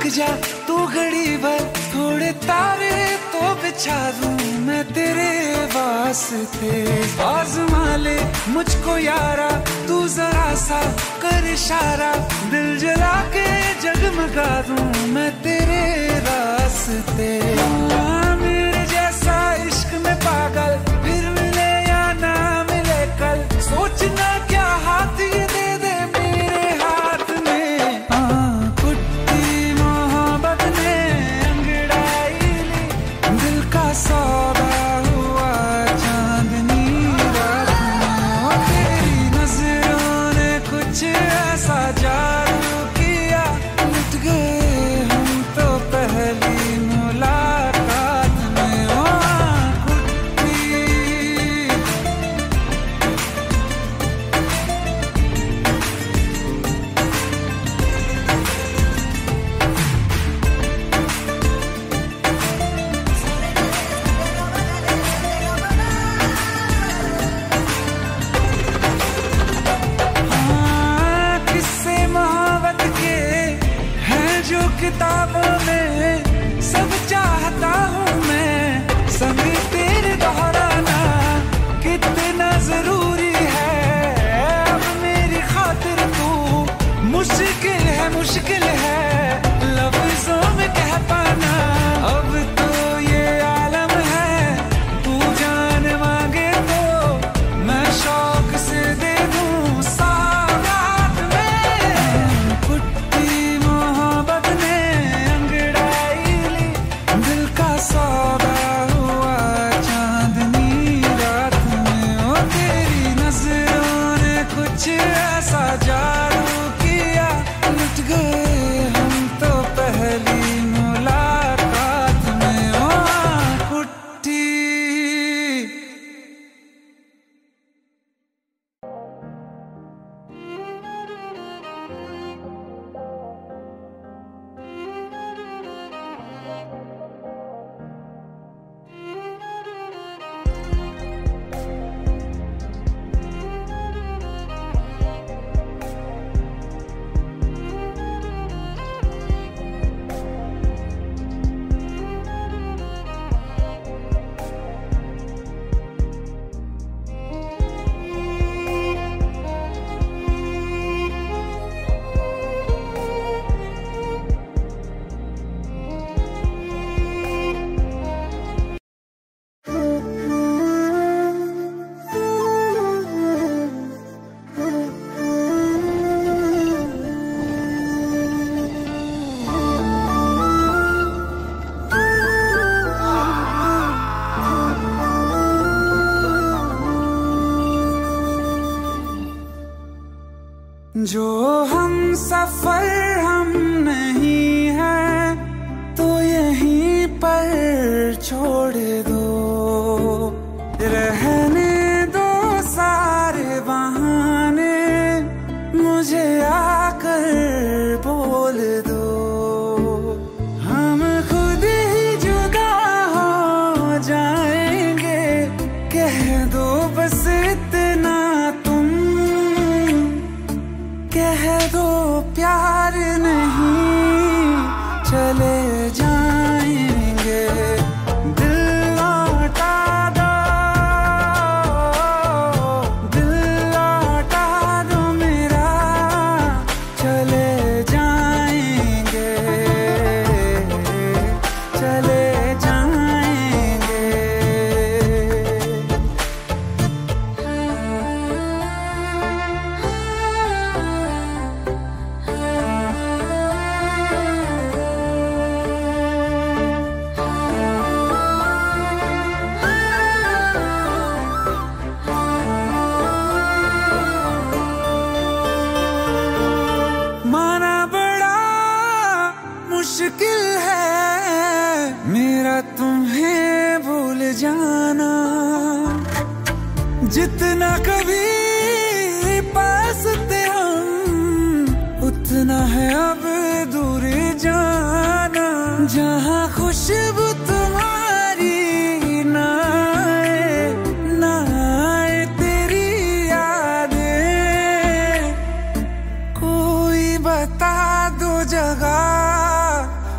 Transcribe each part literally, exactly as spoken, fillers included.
जा तू घड़ी भर, थोड़े तारे तो बिछा दूं मैं तेरे वास्ते। आज़मा ले मुझको यारा, तू जरा सा कर इशारा, दिल जला के जगमगा दूं मैं तेरे रास्ते। मेरे जैसा इश्क में पागल फिर मिले या ना मिले कल, सोचना क्या हाथ ये दे दे मेरे हाथ में। हाँ कुट्टी मोहब्बत ने अंगड़ाई ली, दिल का सौदा हुआ चांदनी रात में। तेरी नजरों ने कुछ ऐसा जादू किया, लुट गए हम तो पहली मुलाकात में। ओ कुट्टी किताबों में सब चाहता हूँ मैं, संग तेरे दोहराना कितना जरूरी है। अब मेरी खातिर तू मुश्किल है मुश्किल है लफ्जों में कह पाना। अब तो ये आलम है, तू जान मांगे तो मैं शौक से दे दूँ सौगात में। कुट्टी मोहब्बत ने अंगड़ाई ली, दिल का सौदा हुआ चांदनी रात में। ओ तेरी नजरों ने कुछ ऐसा जादू किया, लुट गए हम तो पहली मुलाकात में। ओ कुट्टी जो हम सफर हम नहीं हैं तो यहीं पर छोड़ दो, रहने दो सारे बहाने, मुझे आकर बोल दो। हम खुद ही जुदा हो जाएंगे, कह दो बस इतना तुम, कह दो प्यार नहीं चले जाएंगे। दिल लौटा दो, दिल लौटा दो मेरा, चले जाएंगे, चले जाएंगे। माना बड़ा मुश्किल है मेरा तुम्हें भूल जाना, जितना कभी पास थे हम उतना है अब दूर जाना। जहाँ खुशबू तुम्हारी ना आए, ना आए तेरी यादें, कोई बता दो जगह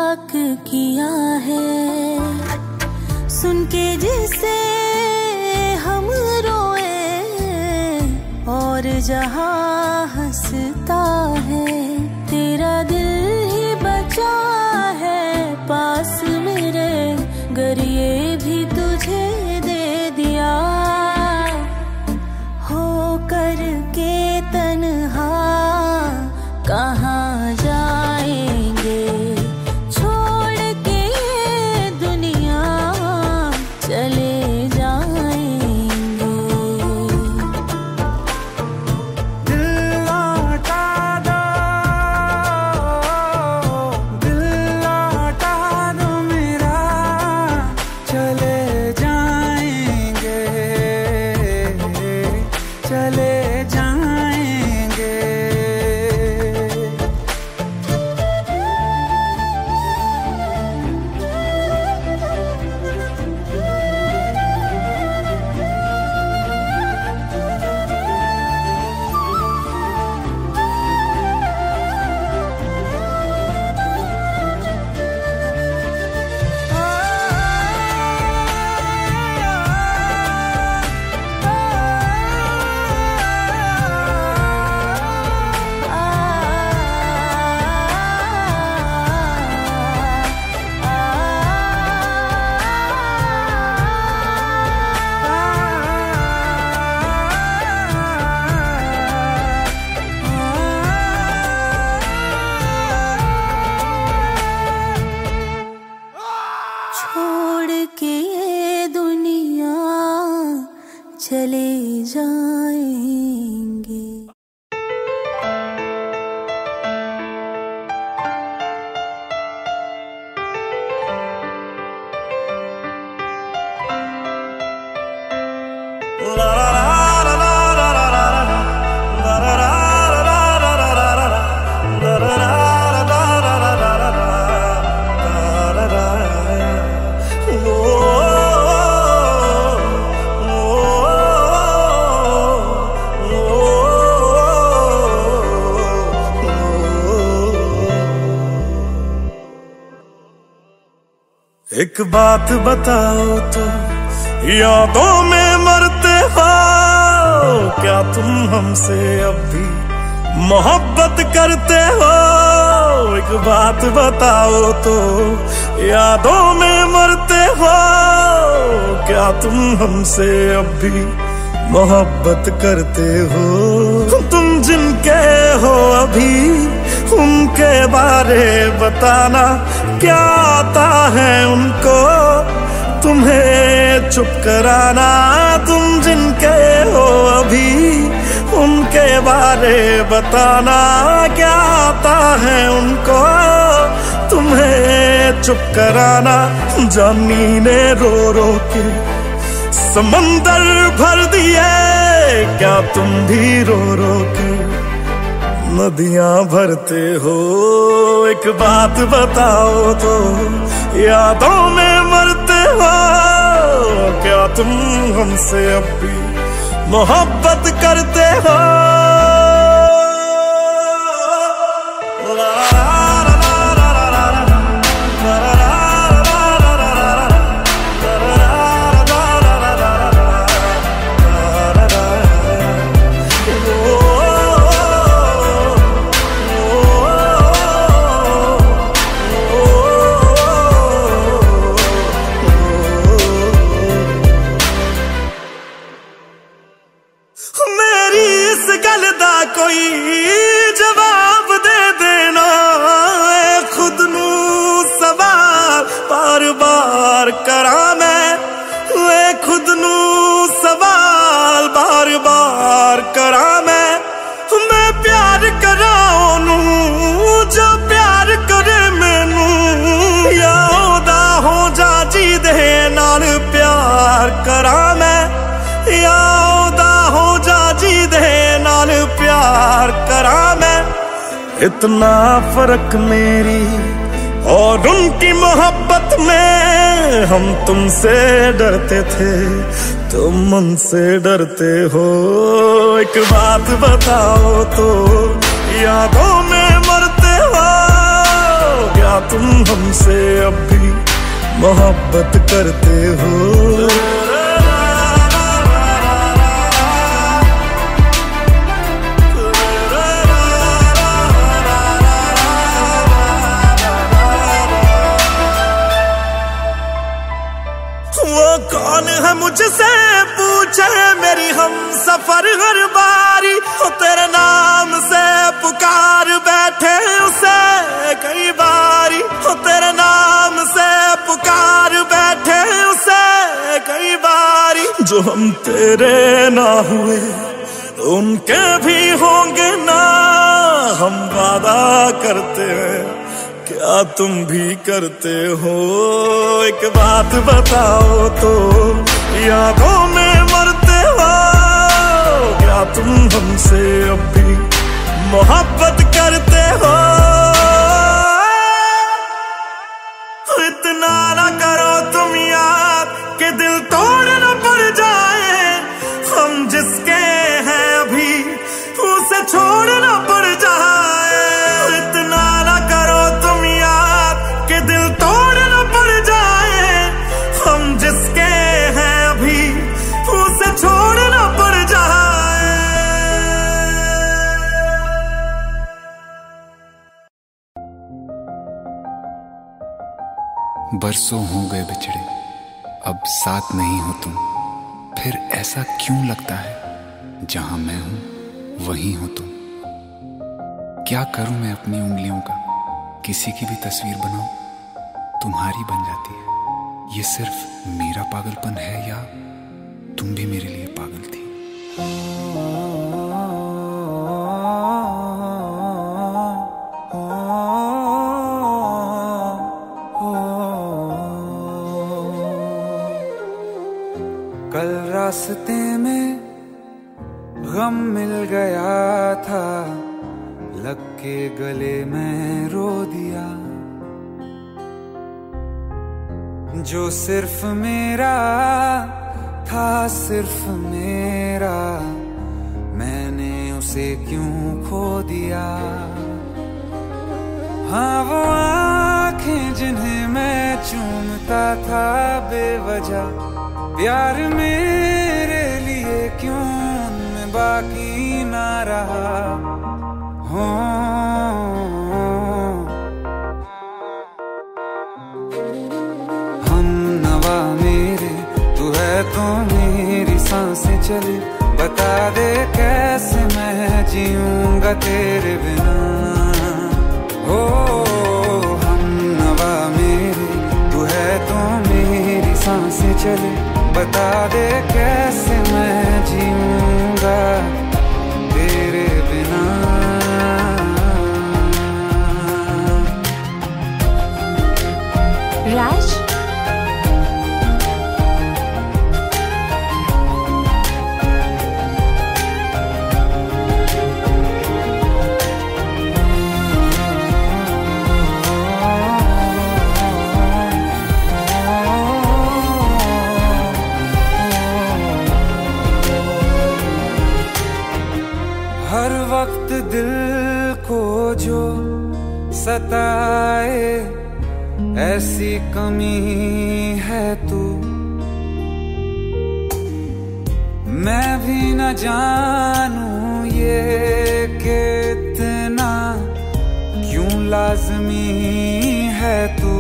मजाक किया है, सुन के जिसे हम रोए और जहां हंसता है। तेरा दिल ही बचा है पास मेरे, गर ये भी तुझे दे दिया। हो कर के तन्हा कहाँ जाएंगे, छोड़ के ये दुनिया चले जाएंगे। दिल लौटा दो, दिल लौटा दो मेरा, चले जाएंगे, चले जाएंगे। छोड़ के ये दुनिया चले जाएंगे। एक बात बताओ तो, यादों में मरते हो क्या तुम हमसे अब भी मोहब्बत करते हो? एक बात बताओ तो, यादों में मरते हो क्या तुम हमसे अब भी मोहब्बत करते हो? तुम जिनके हो अभी उनके बारे बताना, क्या आता है उनको तुम्हें चुप कराना? तुम जिनके हो अभी उनके बारे बताना, क्या आता है उनको तुम्हें चुप कराना? जानी ने रो रो के समंदर भर दिए, क्या तुम भी रो रो के नदियां भरते हो? एक बात बताओ तो, यादों में मरते हो क्या तुम हमसे अब भी मोहब्बत करते हो? कोई जवाब दे देना, खुद नू सवाल बार बार करा मैं, खुद नू सवाल बार बार करा मैं। मैं प्यार करा ओनू जो प्यार करे मैनू, या ओदा हो जा जी दे नाल प्यार करा मैं, या ओदा हो जा जी दे नाल प्यार करा मैं। इतना फर्क मेरी और उनकी मोहब्बत में, हम तुमसे डरते थे तुम उनसे डरते हो। एक बात बताओ तो, यादों में मरते हो क्या तुम हमसे मोहब्बत करते हो। वो कौन है मुझसे पूछे मेरी हम सफर हर बारी, वो तेरे नाम से पुकार बैठे उसे कई बारी, वो तेरे नाम से पुकार बैठे उसे कई बारी। जो हम तेरे ना हुए उनके भी होंगे ना, हम वादा करते हैं क्या तुम भी करते हो। एक बात बताओ तो यादों में मरते हो, क्या तुम हमसे अब भी मोहब्बत करते हो। इतना ना करो तुम याद कि दिल तोड़ न पड़ जाए, हम जिसके हैं अभी उसे छोड़ न पड़ जाए। इतना ना करो तुम याद कि दिल तोड़ न पड़ जाए, हम जिसके हैं अभी उसे छोड़ न पड़ जाए। बरसों हो गए बिछड़े, अब साथ नहीं हो तुम, फिर ऐसा क्यों लगता है जहां मैं हूं वहीं हो तुम। क्या करूं मैं अपनी उंगलियों का, किसी की भी तस्वीर बनाऊं तुम्हारी बन जाती है। ये सिर्फ मेरा पागलपन है या तुम भी मेरे लिए पागल थी। कल रास्ते में गम मिल गया था, लग के गले में रो दिया। जो सिर्फ मेरा था सिर्फ मेरा, मैंने उसे क्यों खो दिया। हाँ वो आँखें जिन्हें मैं चूमता था बेवजह, प्यार मेरे लिए क्यों उनमें बाकी ना रहा। हो हम नवा मेरे, तू है तो मेरी सांसें चले, बता दे कैसे मैं जीऊंगा तेरे बिना। हो हम नवा मेरे, तू है तो मेरी सांसें चले, बता दे कैसे मैं जीऊंगा तेरे बिना। राज हर वक्त दिल को जो सताए ऐसी कमी है तू, मैं भी न जानूं ये कि इतना क्यों लाज़मी है तू।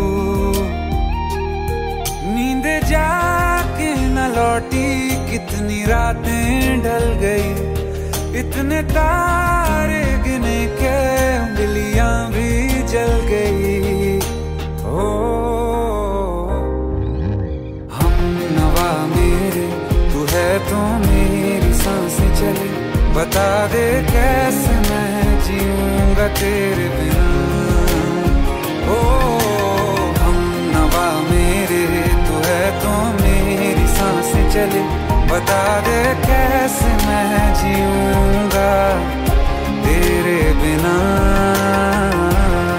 नींद जाके न लौटी, कितनी रातें ढल गई, इतने तारे गिने के उंगलियां भी जल गई। ओ हम नवा मेरे, तू है तो मेरी सांसें चले, बता दे कैसे मैं जीऊंगा तेरे बिना। ओ हम नवा मेरे, तू है तो मेरी सांसें चले, बता दे कैसे मैं जीऊंगा तेरे बिना।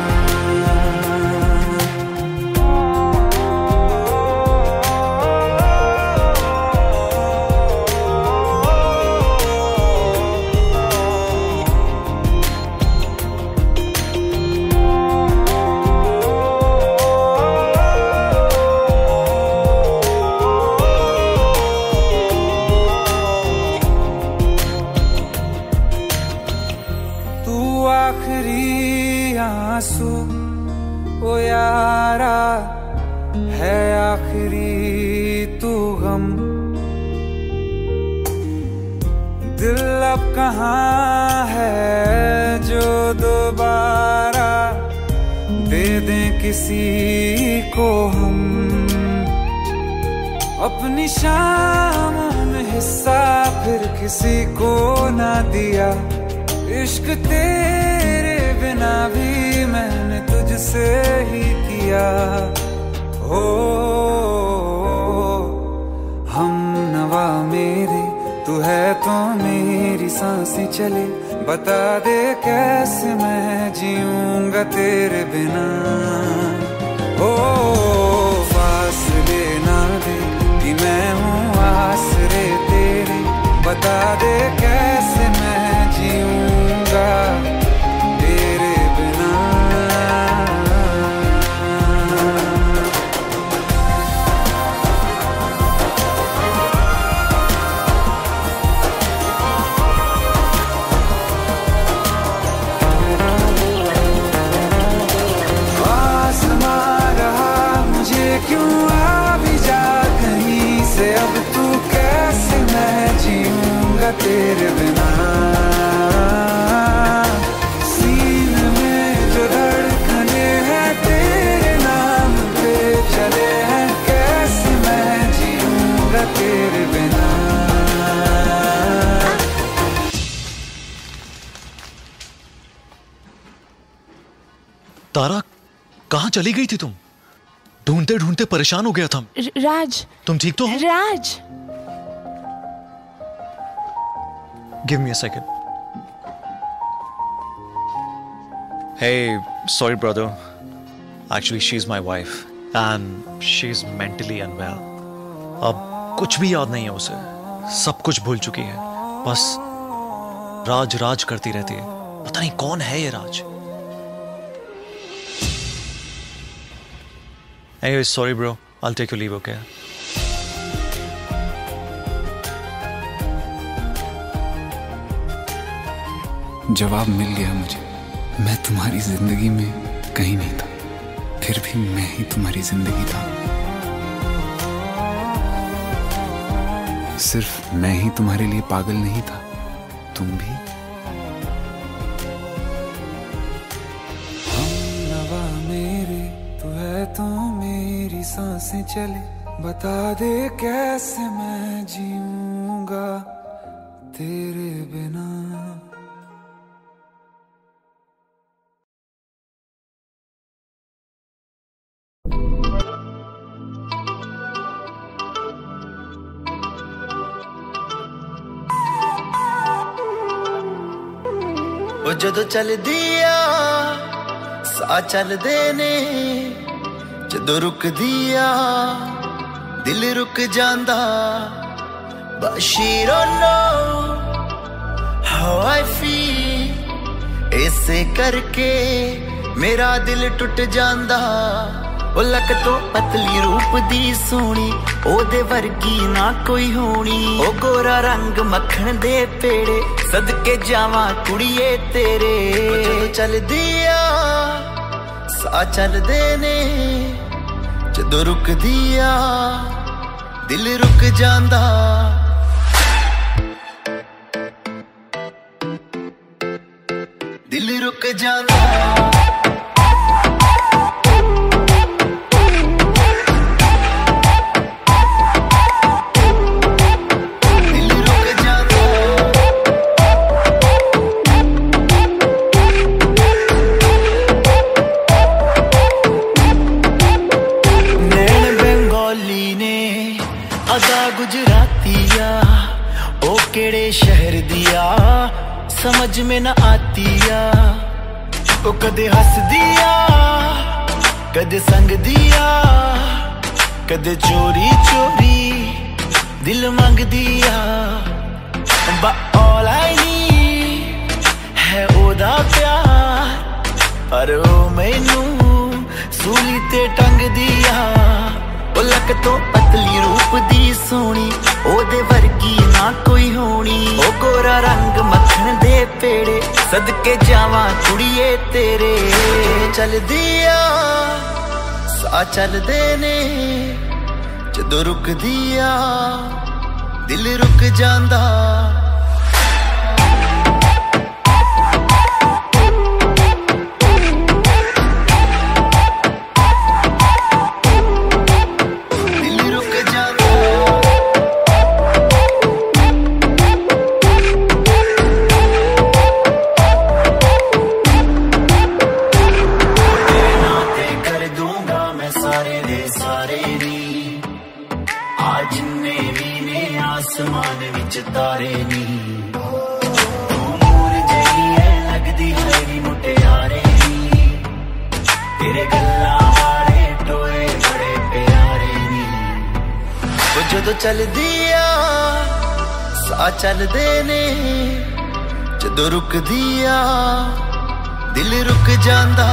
ओ यारा है आखिरी तू गम। दिल अब कहाँ है जो दोबारा दे दें किसी को हम। अपनी शामों में हिस्सा फिर किसी को ना दिया। इश्क तेरे बिना भी मैंने तुझसे ही किया। हो हम नवा मेरे तू है तो मेरी सांसें चले। बता दे कैसे मैं जीऊंगा तेरे बिना। ओ फासले ना दे कि मैं हूँ आसरे तेरे। बता दे कैसे मैं जीऊंगा तेरे बिना। आसमां रहा मुझे क्यों आ भी जा कहीं से। अब तू कैसे मैं जीऊंगा तेरे बिना। सीने में जो धड़कने हैं तेरे नाम पे चले हैं। कैसे मैं जीऊंगा तेरे बिना। तारा कहाँ चली गई थी तुम? ढूंढते ढूंढते परेशान हो गया था। राज तुम ठीक तो हो? Raj give me a second. Hey, sorry brother. Actually she is my wife and she is mentally unwell. अब कुछ भी याद नहीं है उसे। सब कुछ भूल चुकी है। बस राज राज करती रहती है। पता नहीं कौन है ये राज। Anyway, sorry bro. I'll take your leave, okay? जवाब मिल गया मुझे। मैं तुम्हारी जिंदगी में कहीं नहीं था, फिर भी मैं ही तुम्हारी जिंदगी था। सिर्फ मैं ही तुम्हारे लिए पागल नहीं था, तुम भी। हम नवा मेरे तू है तो मेरी सांसें चले। बता दे कैसे मैं जीऊंगा तेरे बिना। ਉਹ ਜਦੋਂ ਚੱਲਦੀ ਆ ਸਾਹ ਚੱਲਦੇ ਨੇ, ਜਦੋਂ ਰੁਕਦੀ ਆ ਦਿਲ ਰੁਕ ਜਾਂਦਾ। But she don't know how I feel, ਇਸੇ ਕਰਕੇ ਮੇਰਾ ਦਿਲ ਟੁੱਟ ਜਾਂਦਾ। ਉਹ ਲੱਕ ਤੋਂ ਪਤਲੀ ਰੂਪ ਦੀ ਸੋਹਣੀ, ਉਹਦੇ ਵਰਗੀ ਨਾ ਕੋਈ ਹੋਣੀ। ਉਹ ਗੋਰਾ ਰੰਗ ਮੱਖਣ ਦੇ ਪੇੜੇ, ਸਦਕੇ ਜਾਵਾਂ ਕੁੜੀਏ ਤੇਰੇ। ਜਦੋਂ ਚੱਲਦੀ ਆ ਸਾਹ ਚੱਲਦੇ ਨੇ, ਜਦੋਂ ਰੁਕਦੀ ਆ ਦਿਲ ਰੁਕ ਜਾਂਦਾ। ਦਿਲ ਰੁਕ ਜਾਂਦਾ। समझ में न आती आ, वो कदे हंस दिया कदे संग दिया, कदे चोरी चोरी दिल मंग दिया। But all I need है ओदा प्यार, पर ओ मैनू सूली ते टंग दिया। ओ लक तो पतली रूप दी सोनी, ओदे वर्गी ना कोई होनी। ओ गोरा रंग मक्खन दे पेड़े, सदके जावा कुड़िए तेरे। चल दिया सा चल देने, जदों रुक दिया दिल रुक जांदा। आसमान विच तारे नी, तू मूर जही है लगदी मेरी मुटियारे नी। तेरे गल्ला वाले टोए बड़े प्यारे नी। वो जदों चल दिया सा चल देने, जदों रुक दिया दिल रुक जांदा।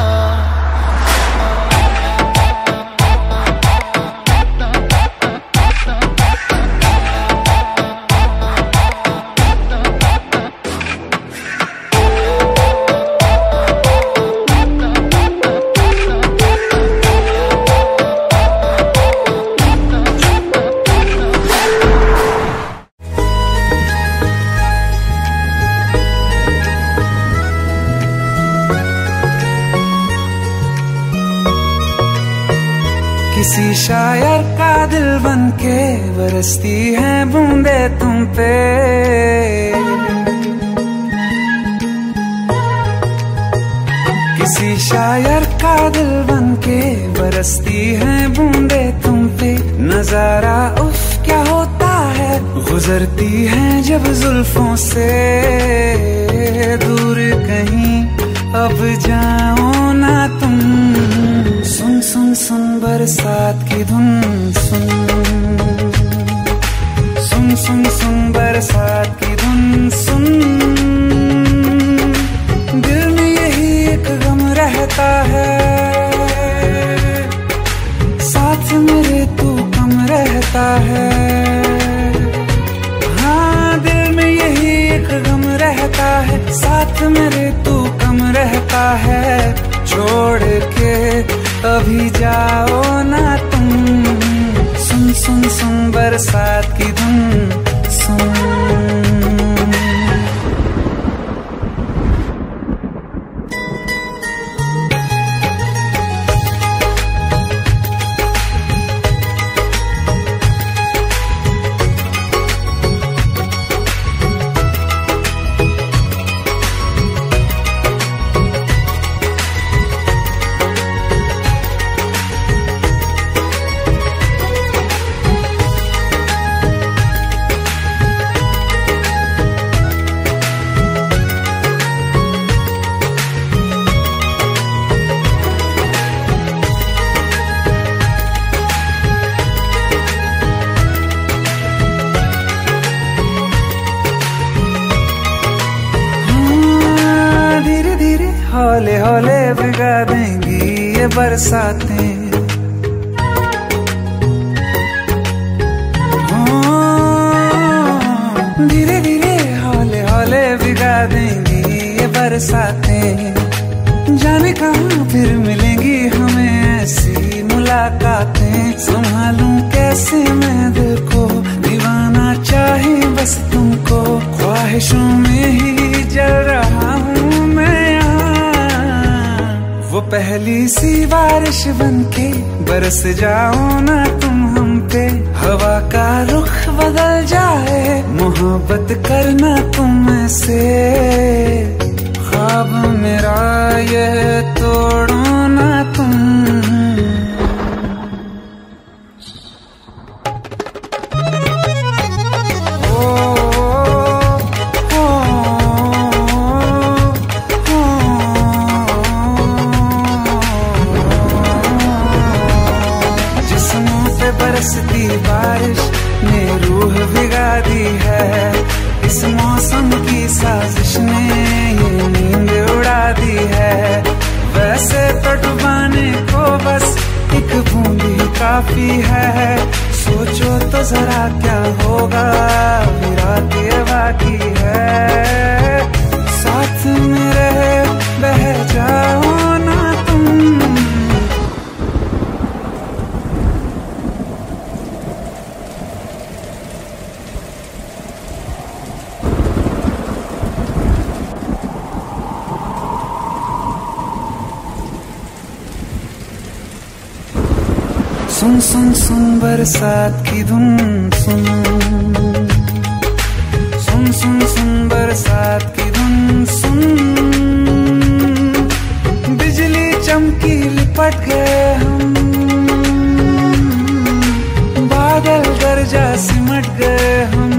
किसी शायर का दिल बनके बरसती है बूंदे तुम पे। किसी शायर का दिल बनके बरसती है बूंदे तुम पे। नजारा उफ क्या होता है, गुजरती है जब जुल्फों से। दूर कहीं अब जाओ ना तुम, सुन सुन सुन बरसात की धुन सुन। सुन सुन सुन बरसात की धुन सुन। दिल में यही एक गम रहता है, साथ मेरे तू कम रहता है। हाँ दिल में यही एक गम रहता है, साथ मेरे तू कम रहता है। छोड़ के अभी जाओ ना तुम, सुन सुन सुन बरसात की धुन सुन। हौले हौले भिगा देंगी ये बरसातें। धीरे धीरे हौले हौले भिगा देंगी ये बरसातें। जाने कहाँ फिर मिलेंगी हमें ऐसी मुलाकातें। संभालूं कैसे मैं दिल को, दीवाना चाहे बस तुमको। ख्वाहिशों में ही जल रहा हूँ मैं यहाँ। वो पहली सी बारिश बनके बरस जाओ ना तुम हम पे। हवा का रुख बदल जाए, मोहब्बत करना तुम से। ख्वाब मेरा ये तोड़ो ना तुम। बरसती बारिश ने रूह भिगा दी है। इस मौसम की साजिश ने ये नींद उड़ा दी है। वैसे तो काफी है। सोचो तो जरा क्या होगा, रात ये बाकी है। साथ में रहे बह जाओ ना तुम। सुन सुन सुन बरसात की धुन सुन, सुन सुन सुन बरसात की धुन सुन। बिजली चमकी लिपट गए हम, बादल गरजा सिमट गए हम।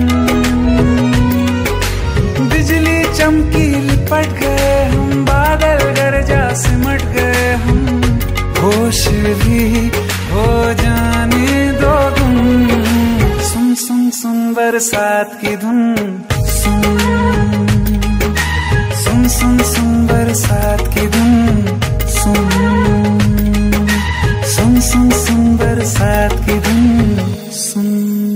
बिजली चमकी लिपट गए हम, बादल गरजा सिमट गए हम। होश भी हो जाने दो तुम। सुन सुन सुन बरसात की धुन सुन, सुन सुन सुन बरसात की धुन सुन, सुन सुन सुन बरसात की धुन सुन।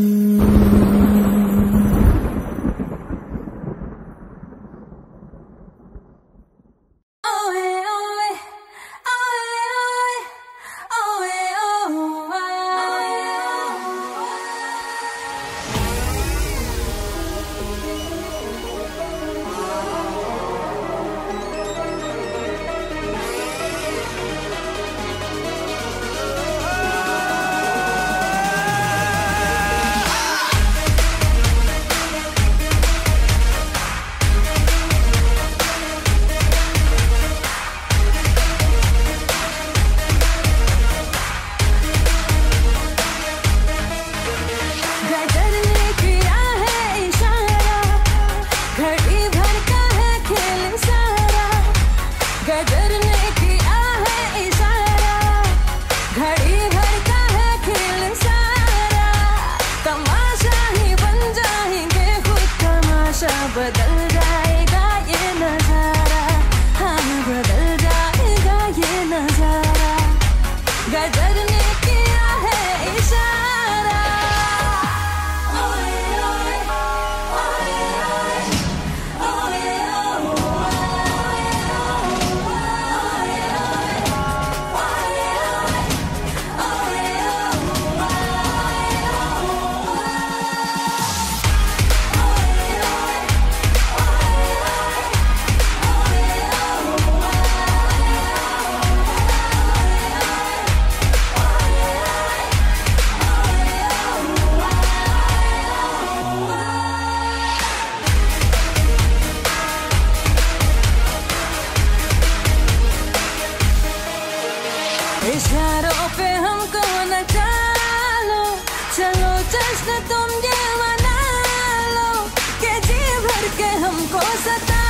इशारों पे हमको नचा लो, चलो जश्न तुम ये मना लो, के जी भर के हमको सता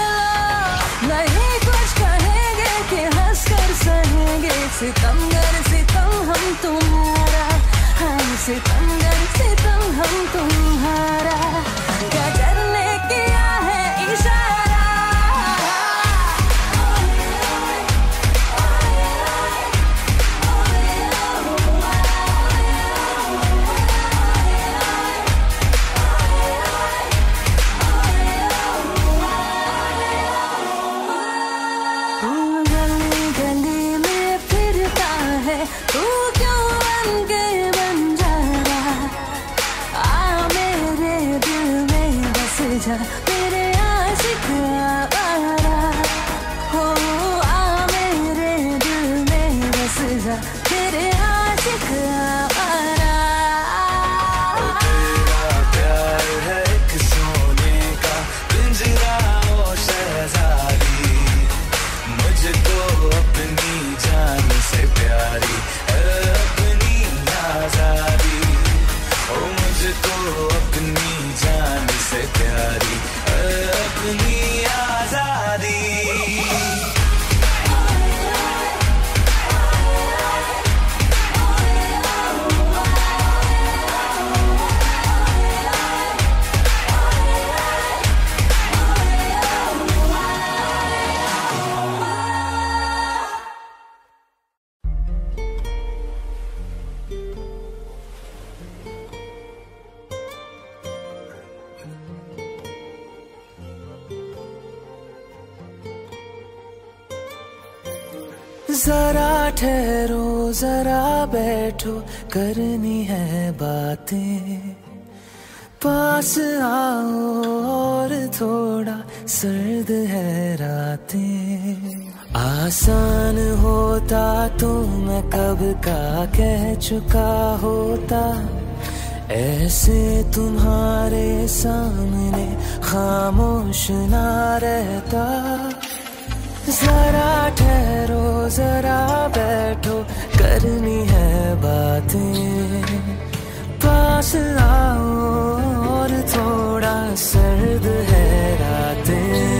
लो। नहीं कुछ कहेंगे कि हंस कर सहेंगे, सितमगर सितम हम तुम्हारा, हम सितमगर सितम हम तुम्हारा। क्या करने किया है इशारा, तू क्यों बन के बंजारा, आ मेरे दिल में बस जा मेरे आशिक आवारा। हो आ मेरे दिल में बस जा मेरे आशिक आवारा। तेरा प्यार है एक सोने का पिंजरा ओ शहजादी, मुझको अपनी जान से प्यारी अपनी आजादी, ओ मुझको अपनी जान से प्यारी अपनी आजादी। जरा ठहरो जरा बैठो करनी है बातें, पास आओ और थोड़ा सर्द है रातें। आसान होता तो मैं कब का कह चुका होता, ऐसे तुम्हारे सामने खामोश ना रहता। जरा ठहरो जरा बैठो करनी है बातें, पास आओ और थोड़ा सर्द है रातें।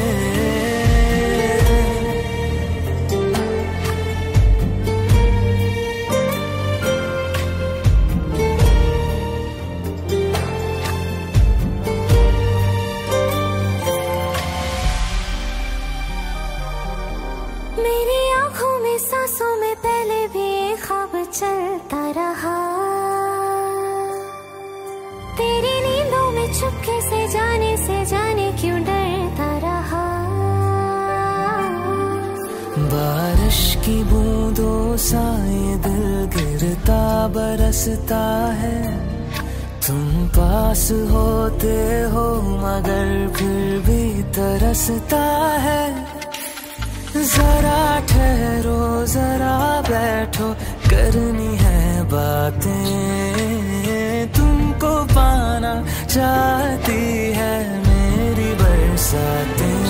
मेरी आँखों में सांसों में पहले भी एक ख्वाब चलता रहा, तेरी नींदों में चुपके से जाने से जाने क्यों डरता रहा। बारिश की बूंदों सा ये दिल गिरता बरसता है, तुम पास होते हो मगर फिर भी तरसता है। जरा ठहरो जरा बैठो करनी है बातें, तुमको पाना चाहती है मेरी बरसातें।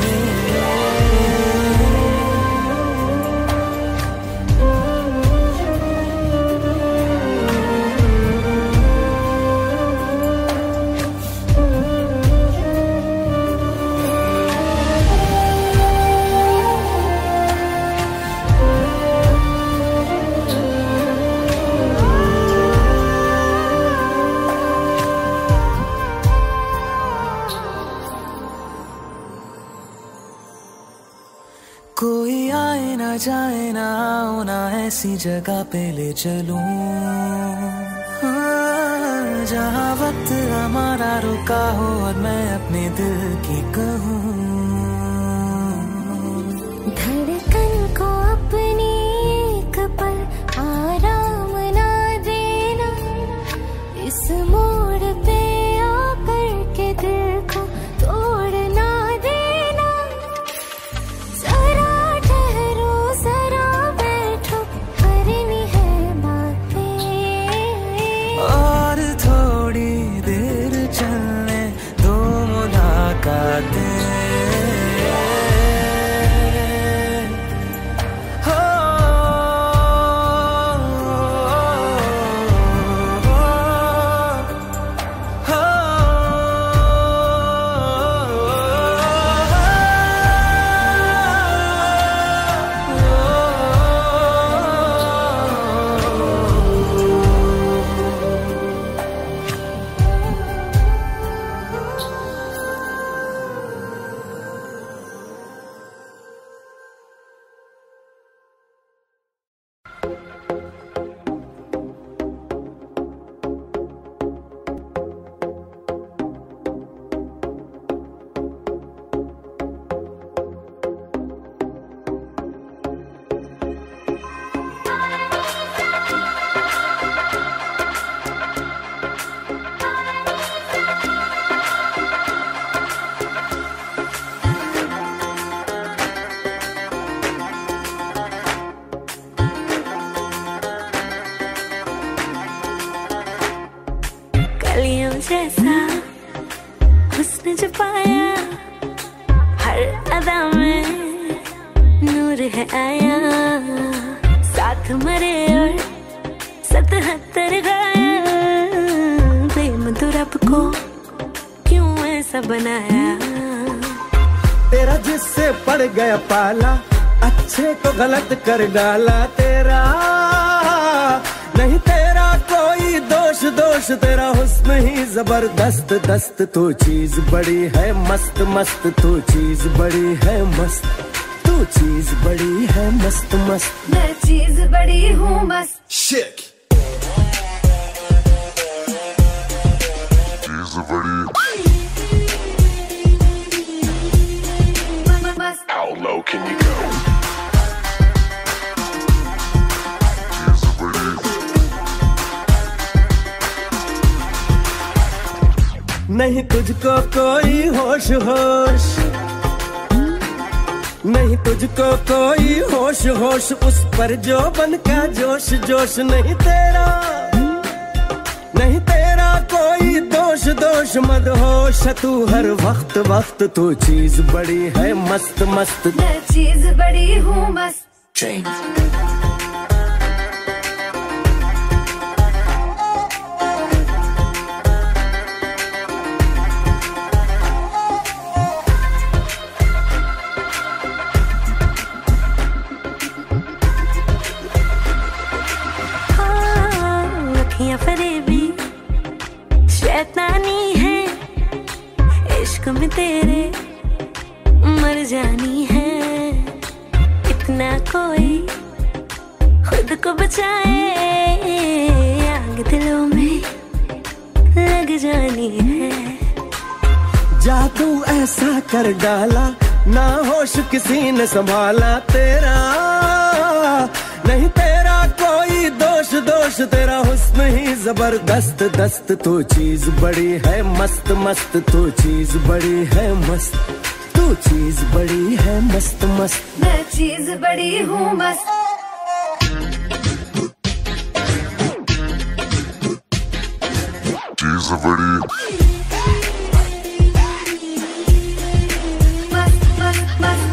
कोई आए ना जाए ना आओ ना ऐसी जगह पे ले चलूं, हाँ, जहाँ वक्त हमारा रुका हो और मैं अपने दिल की कहूँ। धड़कन को अपनी एक पल आराम ना देना, इस मोड़ पे आकर के दिल को तोड़ ना देना। जरा ठहरो जरा बैठो करनी है बातें, और थोड़ी देर चलने दो मुलाकातें। कलियों जैसा हुस्न जो पाया, हर अदा में नूर है आया। साथ मरे और सतहत्तर घायल, बेमधुर रब को क्यों ऐसा बनाया। तेरा जिससे पड़ गया पाला, अच्छे को गलत कर डाला। तेरा नहीं तेरा कोई दोष दोष, तेरा हुस्न ही जबरदस्त दस्त। तू चीज बड़ी है मस्त मस्त, तू चीज बड़ी है मस्त, तू चीज बड़ी है मस्त मस्त। मैं चीज बड़ी हूँ मस्त। Shit. चीज बड़ी। How low can you go? नहीं तुझको कोई होश होश, नहीं तुझको कोई होश होश, उस पर जो बन का जोश जोश, नहीं तेरा नहीं तेरा कोई दोष दोष, मदहोश तू हर वक्त वक्त, तू चीज बड़ी है मस्त मस्त, मैं चीज बड़ी हूँ मस्त। अखियां फरेबी शैतानी है, इश्क में तेरे मर जानी है, इतना कोई खुद को बचाए, आग दिलों में लग जानी है। जादू ऐसा कर डाला ना होश किसी ने संभाला, तेरा नहीं तेरा कोई दोष दोष, तेरा हुस्न ही जबरदस्त दस्त, तू चीज बड़ी है मस्त मस्त, तू चीज बड़ी है मस्त, तू चीज बड़ी है मस्त मस्त, मैं चीज बड़ी हूँ मस्त। चीज बड़ी मस्त मस्त मस्त।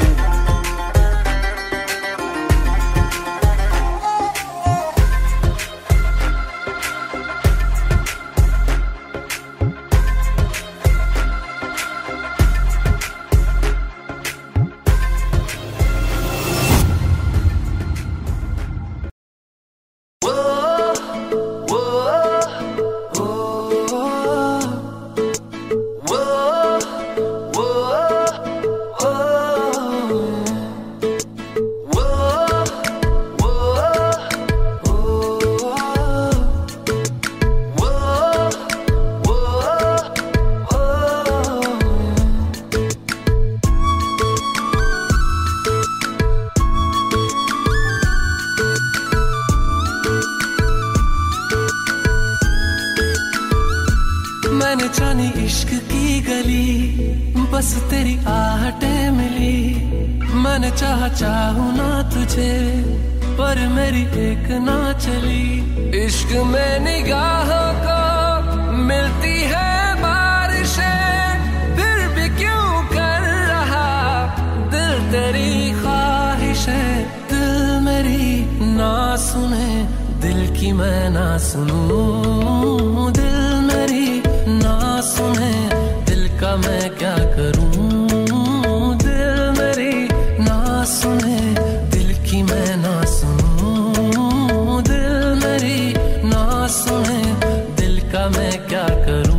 मैंने जानी इश्क की गली, बस तेरी आहटें मिली, मैंने चाहा चाहूं ना तुझे, पर मेरी एक ना चली। इश्क में निगाहों को मिलती है बारिशें, फिर भी क्यों कर रहा दिल तेरी ख्वाहिशें, दिल मेरी ना सुने, दिल की मैं ना सुनूं, दिल मेरी ना सुने, दिल का मैं क्या करूं, दिल मेरी ना सुने, दिल की मैं ना सुनूं, दिल मेरी ना सुने, दिल का मैं क्या करूं।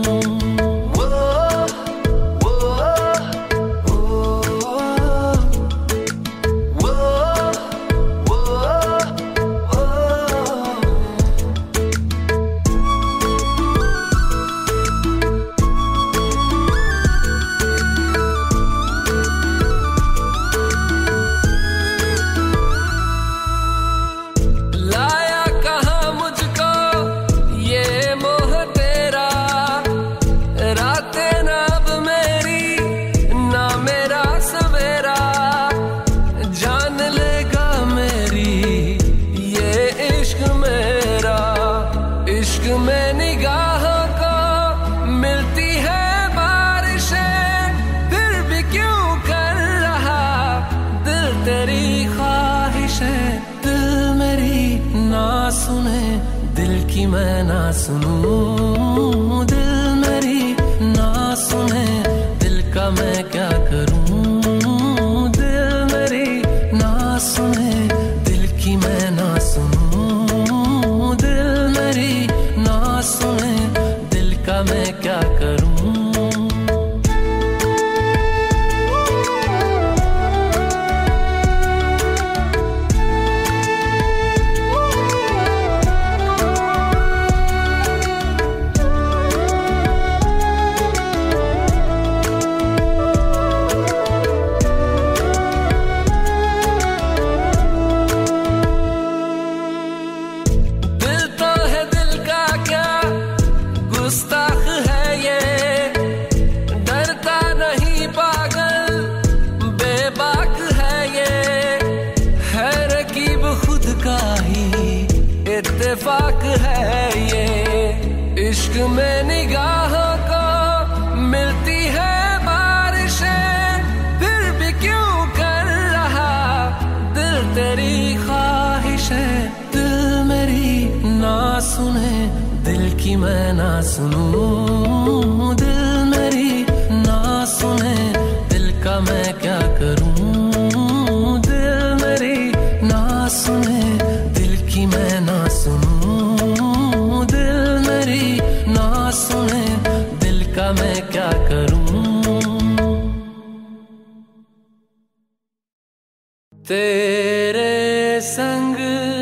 मैं ना सुनूं, दिल मेरी ना सुने, दिल का मैं क्या करूं, दिल मेरी ना सुने, दिल की मैं ना सुनूं, दिल मेरी ना सुने, दिल का मैं क्या करूं। का ही इत्तेफाक है ये। इश्क में निगाहों को मिलती है बारिशें, फिर भी क्यों कर रहा दिल तेरी ख्वाहिशें। दिल मेरी ना सुने, दिल की मैं ना सुनूं। दिल मेरी ना सुने, दिल का मैं क्या करूं। दिल मेरी ना सुने, दिल की मैं ना सुनूं। दिल मेरी ना सुने, दिल का मैं क्या करूं। तेरे संग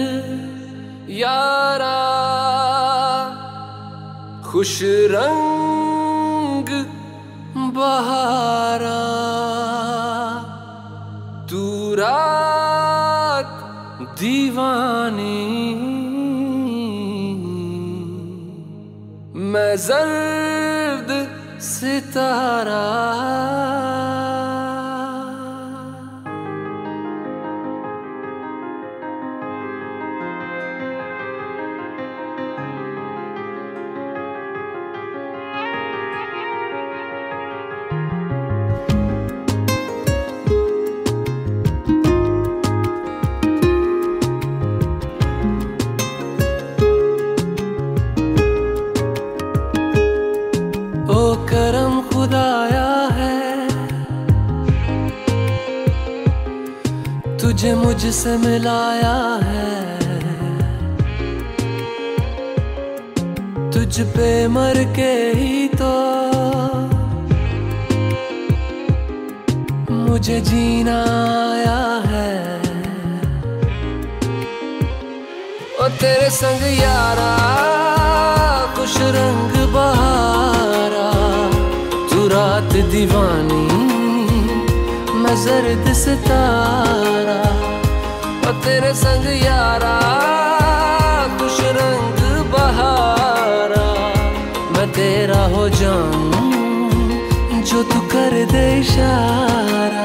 यारा खुश रंग बहारा, तू रात दीवानी, मैं जर्द सितारा। ओ करम खुदाया है, तुझे मुझसे मिलाया है। तुझ पे मर के ही तो मुझे जीना आया है। ओ तेरे संग यारा खुश रंग बहारा, तू रात दीवानी, मैं जर्द सितारा। ओ तेरे संग यारा खुश रंग बहारा, मैं तेरा हो जाऊं जो तू कर दे इशारा।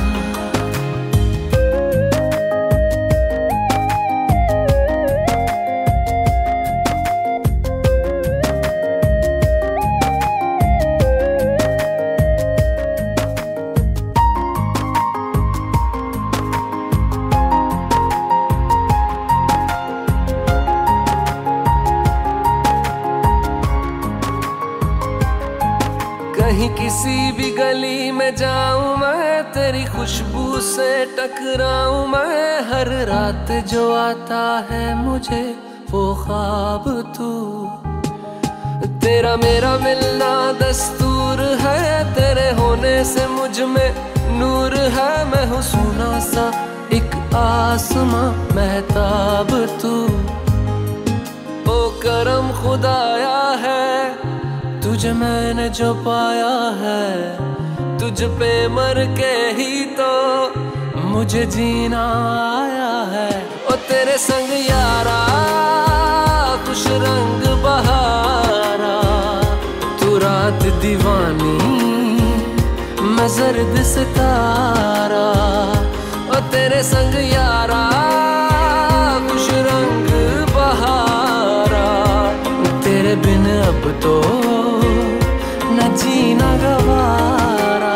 कहीं किसी भी गली में जाऊं मैं, तेरी खुशबू से टकराऊं मैं। हर रात जो आता है मुझे वो ख्वाब तू, तेरा मेरा मिलना दस्तूर है। तेरे होने से मुझ में नूर है, मैं हूँ सोना सा एक आसमां महताब तू। ओ करम खुदाया है, तुझे मैंने जो पाया है। तुझ पे मर के ही तो मुझे जीना आया है। ओ तेरे संग यारा खुश रंग बहारा, तू रात दीवानी, मैं जर्द सितारा। ओ तेरे संग यारा खुश रंग बहारा, तेरे बिन अब तो न जीना गवारा।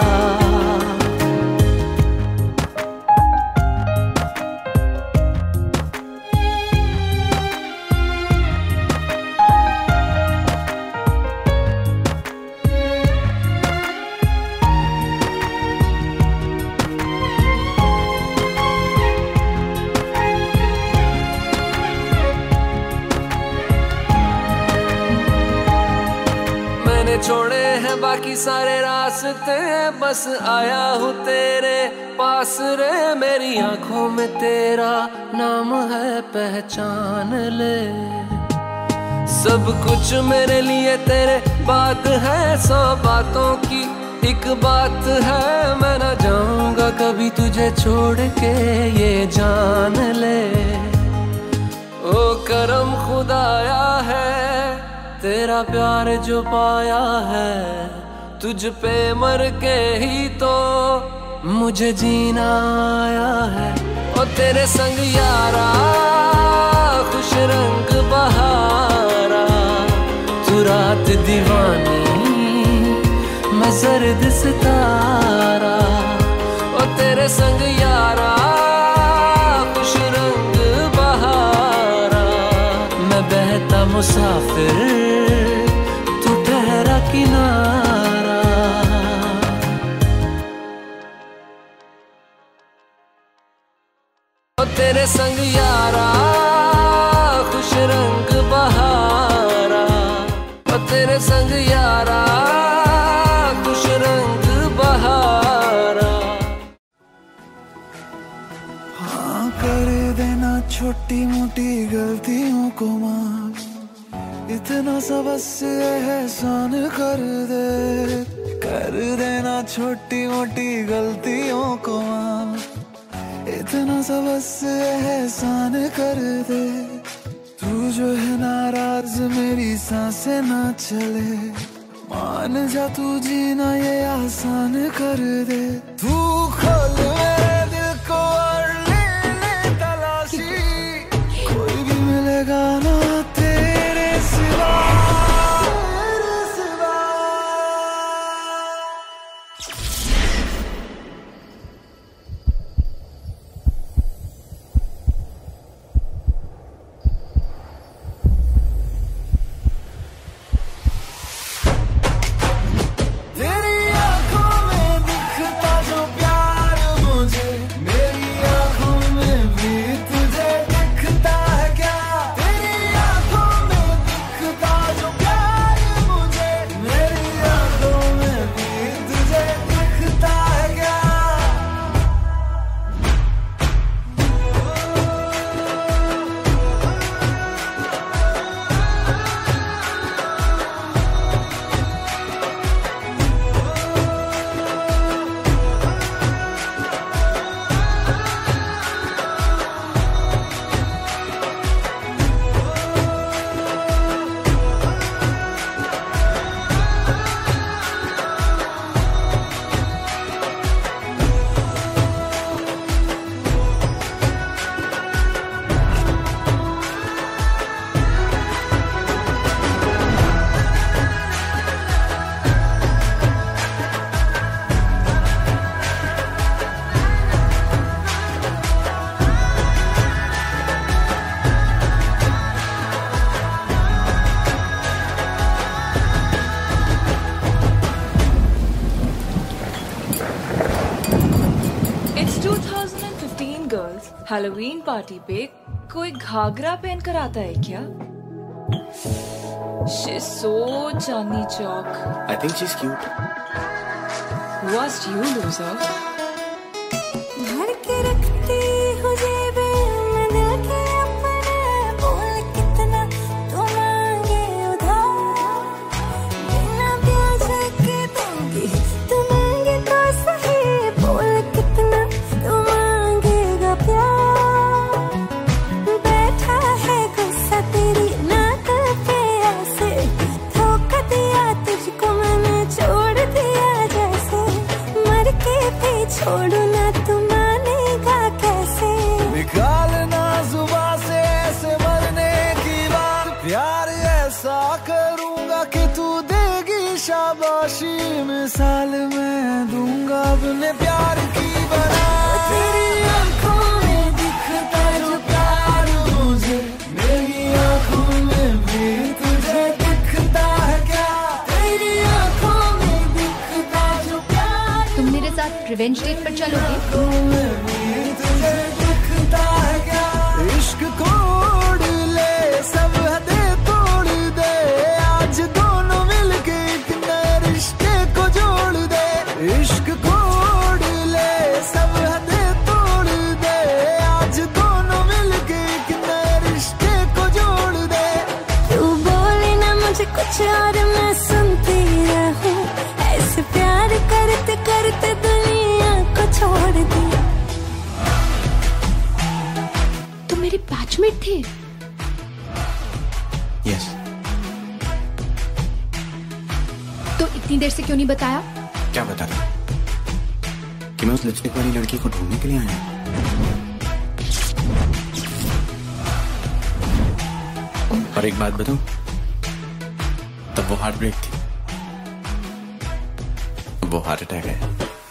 छोड़े हैं बाकी सारे रास्ते, बस आया हूँ तेरे पास रे। मेरी आंखों में तेरा नाम है, पहचान ले। सब कुछ मेरे लिए तेरे बात है, सौ बातों की एक बात है। मैं ना जाऊंगा कभी तुझे छोड़ के, ये जान ले। ओ करम खुदाया है, तेरा प्यार जो पाया है। तुझ पे मर के ही तो मुझे जीना आया है। ओ तेरे संग यारा खुश रंग बहारा, तू रात दीवानी मैं जर्द सितारा। ओ तेरे संग यारा खुश रंग बहारा, मैं बहता मुसाफिर तू ठहरा किनारा। ओ तेरे संग यारा खुश रंग बहारा, ओ तेरे संग यारा खुश रंग बहारा। हाँ कर देना छोटी मोटी गलतियों को माफ, इतना सा बस एहसान कर दे। कर देना छोटी मोटी गलतियों को माफ, इतना सा बस एहसान कर दे। तू जो है नाराज मेरी सांसें ना चले, मान जा तू जीना ये आसान कर दे। तू खोल मेरे दिल को और ले ले तलाशी, कोई भी मिलेगा ना तेरे सिवा। हैलोवीन पार्टी पे कोई घाघरा पहन कर आता है क्या? She's so Chandni Chowk. I think she's cute. What's you loser? भर के रखती हूँ जेबे में दिल के अपने, बोल कितना तू मांगे उधार, बिना ब्याज के दूंगी तू मांगे तो सही, बोल कितना तू मांगेगा प्यार। बैठा है गुस्सा तेरी नाक पे ऐसे, ठोक दिया तुझको मैंने छोड़ दिया जैसे, मर के भी छोड़ू ना तू मानेगा कैसे। निकालना जुबान से ऐसे मरने की बात, प्यार ऐसा करूंगा कि तू देगी शाबाशी, मिसाल मैं दूंगा अपने प्यार की बना। तेरी आंखों में दिखता जो प्यार मुझे, मेरी आंखों में भी तुझे दिखता है क्या? तेरी आंखों में दिखता जो प्यार। तुम मेरे साथ रिवेंज डेट पर चलोगे? तुझे दिखता है क्या? इश्क कोड ले सब हदें तोड़ दे, आज दोनों मिलके एक नए रिश्ते को जोड़ दे। इश्क कोड ले सब हदें तोड़ दे, आज दोनों मिलके एक नए रिश्ते को जोड़ दे। तू बोले ना मुझे कुछ और मैं सुनती रहूं, ऐसे प्यार करते करते दुनिया को छोड़ दी। तुम मेरे बैचमेट थे? Yes. तो इतनी देर से क्यों नहीं बताया? क्या बता रहा कि मैं उस लिपस्टिक वाली लड़की को ढूंढने के लिए आया हूँ? और एक बात बताऊं, तब वो हार्ट ब्रेक थी, वो हार्ट अटैक है।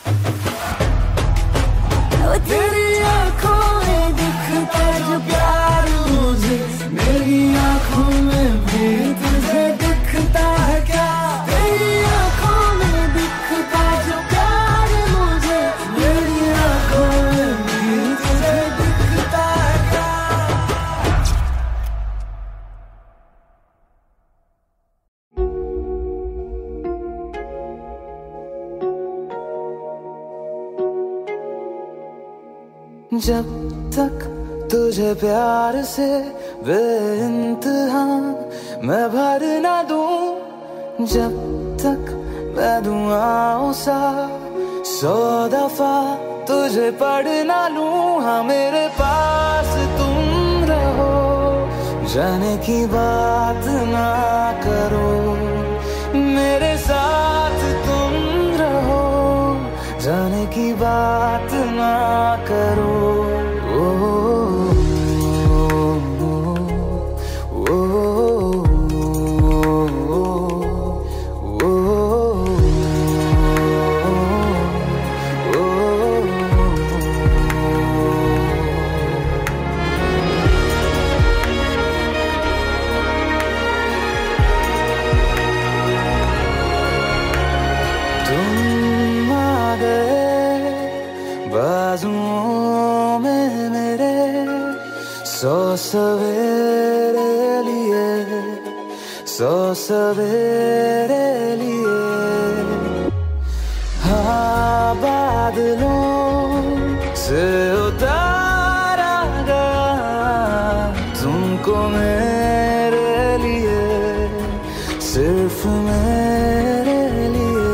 तेरी आंखों में दिखता जो प्यार मुझे, मेरी आंखों में भी तुझे दिखता है क्या? तेरी आंखों में दिखता जो प्यार मुझे, मेरी आंखों में भी तुझे दिखता है क्या? जब तक तुझे प्यार से बेइंतहा मैं भर ना दूं, जब तक मैं दुआओं सा सौ दफा तुझे पढ़ ना लूं, हाँ मेरे पास तुम रहो, जाने की बात ना करो, मेरे साथ तुम रहो, जाने की बात ना करो। ओ, ओ, ओ, ओ, ओ, तुम आ गए बाजुओं में मेरे, सौ सवेरे लिए, सौ सवेरे लिए, हाँ बादलों से उतारा गया तुमको मेरे लिए, सिर्फ मेरे लिए।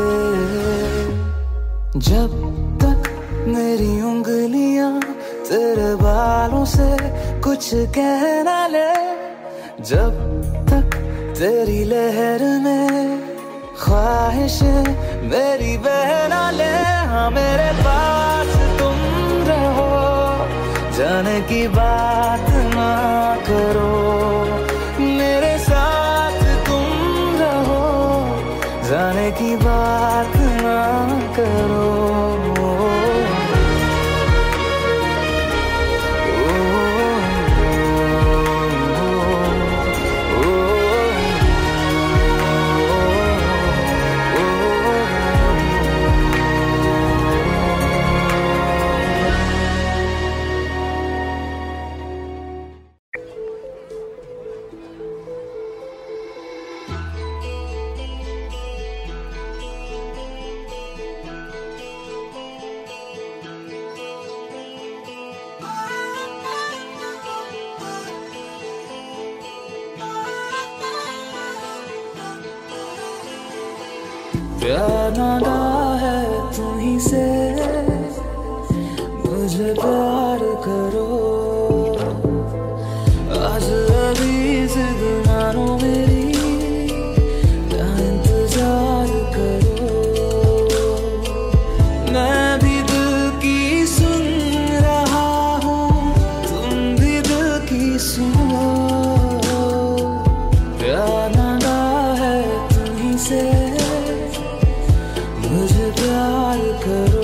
जब तक मेरी उंगलियां तेरे बालों से कुछ कह ना ले, जब तक तेरी लहर में ख्वाहिशें मेरी बह ना ले, हाँ मेरे पास तुम रहो, जाने की बात ना करो, मेरे साथ तुम रहो, जाने की बात ना करो। प्यार नादा है तुम्हीं से, मुझे प्यार करो, आज अभी जिद मानो मेरी, क्या इंतजार करो, मैं भी दिल की सुन रहा हूँ, तुम भी दिल की सुनो, प्यार नादा है तुम्हीं से, मुझे प्यार करो।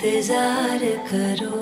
इंतजार करो।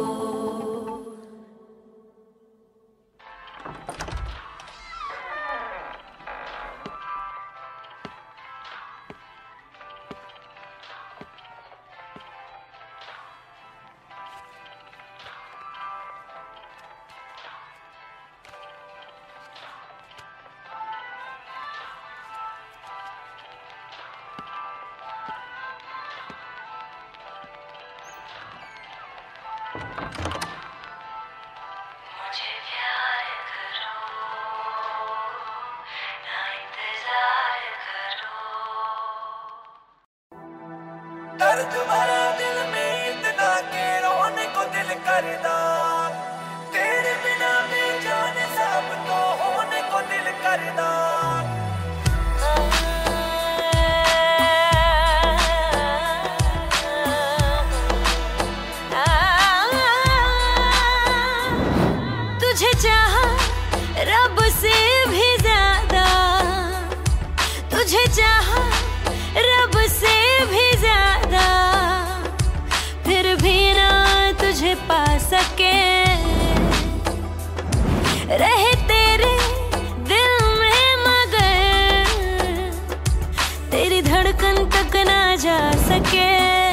दर्द भरा दिल में इतना के रोने को दिल करदा, तेरे बिना बेजान सब तो होने को दिल करदा। तुझे चाहा रब से भी ज्यादा, तुझे चाहा रब से भी ज्यादा, फिर भी ना तुझे पा सके। रहे तेरे दिल में मगर तेरी धड़कन तक ना जा सके।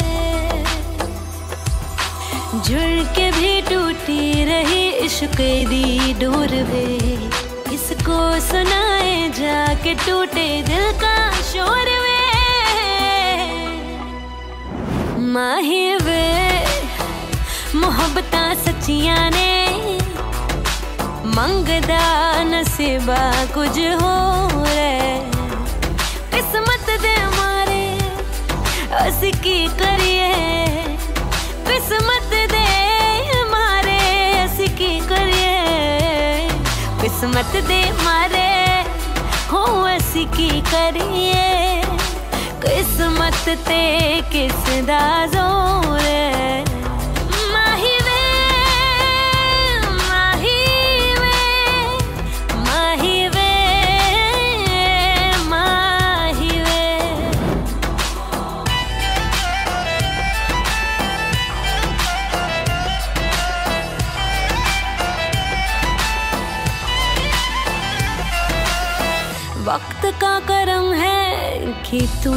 जुड़ के भी टूटी रही इश्क दी डोर वे, किसको सुनाए जाके टूटे दिल का शोर वे। माही वे मोहब्बतां सच्चियां ने, मंगदा नसीबा कुछ हो रे। किस्मत दे मारे असी की करिए, किस्मत दे मारे असी की करिए। किस्मत दे मारे हो असी की करिए। किस्मत ते किस दा जोर है। माही वे माही वे माही वे माही वे। वक्त का करम है कि तू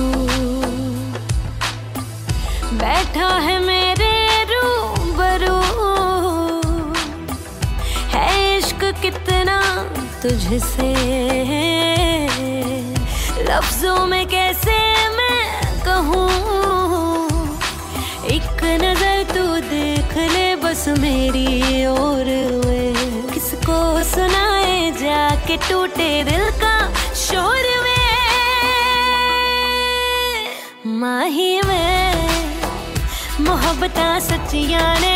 बैठा है मेरे रूबरू। है इश्क कितना तुझसे, लफ्जों में कैसे मैं कहूँ। एक नजर तू देख ले बस मेरी ओर वे, किसको सुनाए जाके टूटे दिल का शोर वे। माही वे मोहब्बतां सच्चियां ने,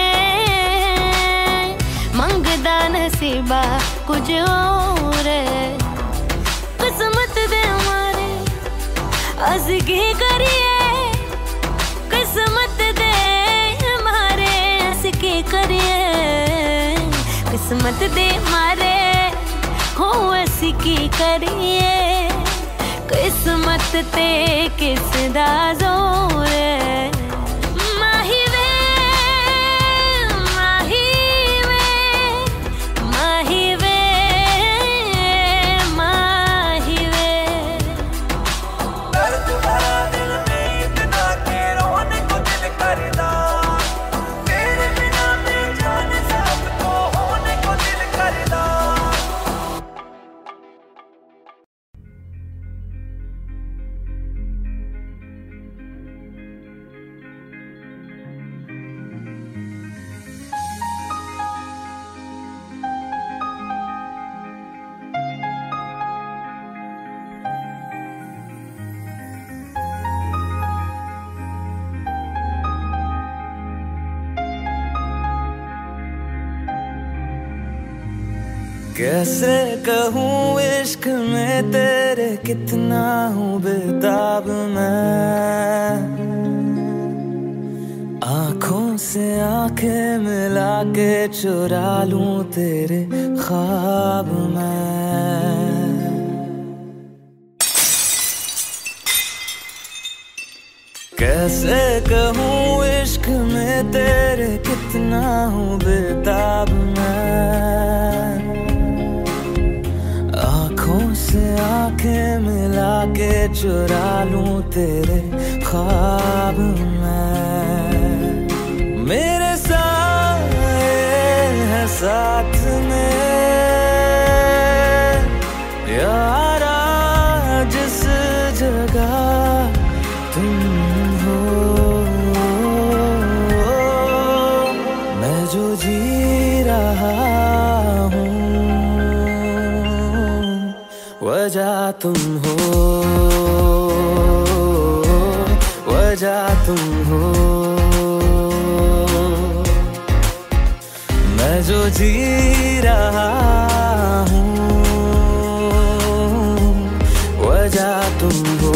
मंगदा नसीबा कुछ और है। किस्मत दे मारे अस की करिए, किस्मत दे मारे अस की करिए। किस्मत दे मारे हो अस की करिए। किस्मत ते किस दा जोर है। माही वे माही वे माही वे माही वे। दर्द भरा दिल में इतना के रोने को दिल करदा, तेरे बिना बेजान सब तो होने को दिल करदा। कैसे कहूँ इश्क में तेरे कितना हूँ बेताब मैं। आँखों से आंखें मिला के चुरा लूं तेरे ख्वाब मैं। कैसे कहूँ इश्क इश्क में तेरे कितना हूँ बेताब मैं, आँखों से आंखें मिला के चुरा लूं तेरे ख्वाब मैं। मेरे साए हैं साथ में यारा, जिस जगह तुम हो, मैं जो जी रहा हूँ वजह तुम हो, वजह तुम हो, मैं जो जी रहा हूँ वजह तुम हो,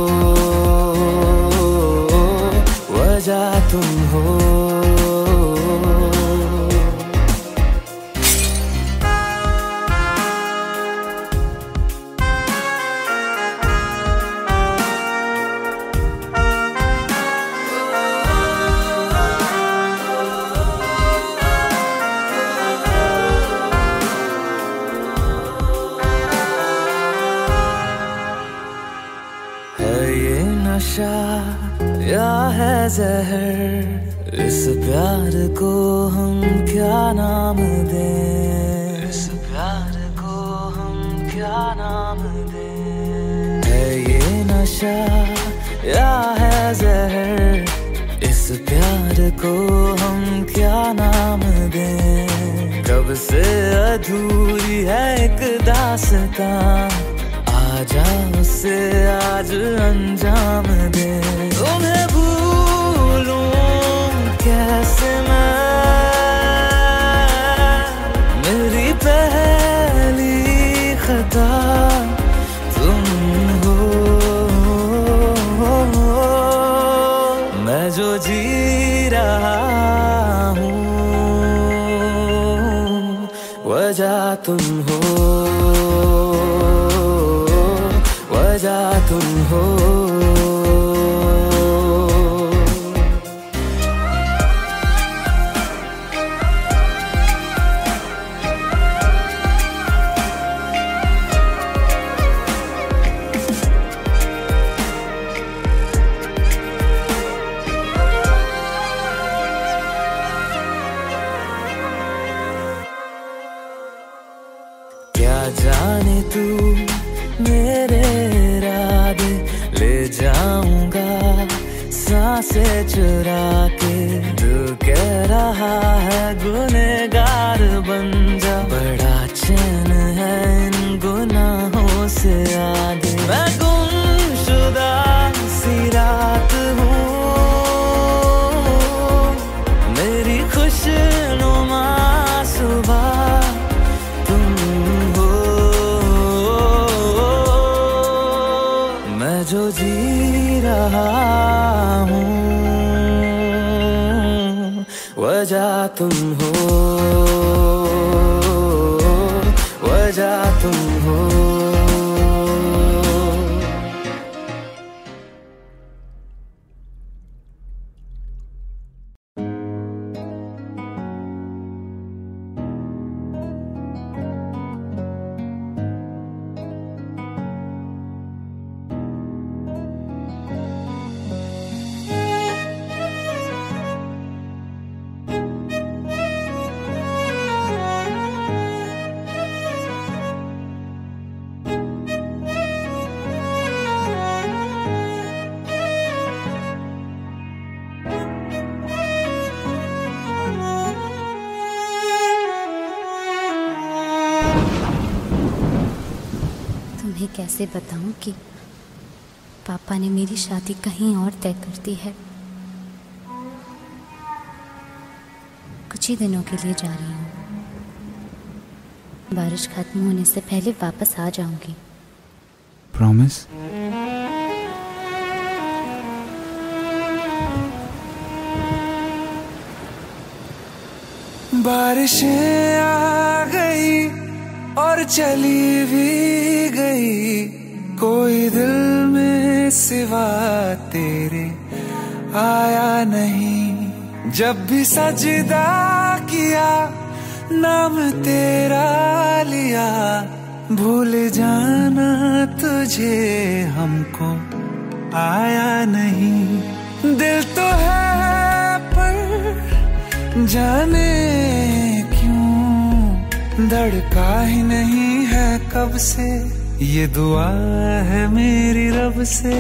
वजह तुम हो। या है जहर, इस प्यार को हम क्या नाम दें, इस प्यार को हम क्या नाम दें। है ये नशा या है जहर, इस प्यार को हम क्या नाम दें। कब से अधूरी है एक दास्तां, आजा उसे आज अंजाम दे। तुम्हें भूलूं कैसे मैं, मेरी पहली खता तुम हो, मैं जो जी रहा हूँ वजह तुम हो, वजह तुम हो। क्या जाने तू मेरे इरादे ले जाऊंगा सांसें चुरा के। दिल कह रहा है गुनहगार बन जा, बड़ा चैन है इन गुनाहों से आगे। मैं गुमशुदा सी रात हूँ, मेरी खुशनुमा सुबह जो जी रहा हूँ वजह तुम हो, वजह तुम हो। तुम्हें कैसे बताऊं कि पापा ने मेरी शादी कहीं और तय कर दी है। कुछ ही दिनों के लिए जा रही हूँ, बारिश खत्म होने से पहले वापस आ जाऊंगी। प्रॉमिस? बारिशें आ गई और चली भी गई, कोई दिल में सिवा तेरे आया नहीं। जब भी सजदा किया नाम तेरा लिया, भूल जाना तुझे हमको आया नहीं। दिल तो है पर जाने क्यों धड़का ही नहीं है कब से, ये दुआ है मेरी रब से।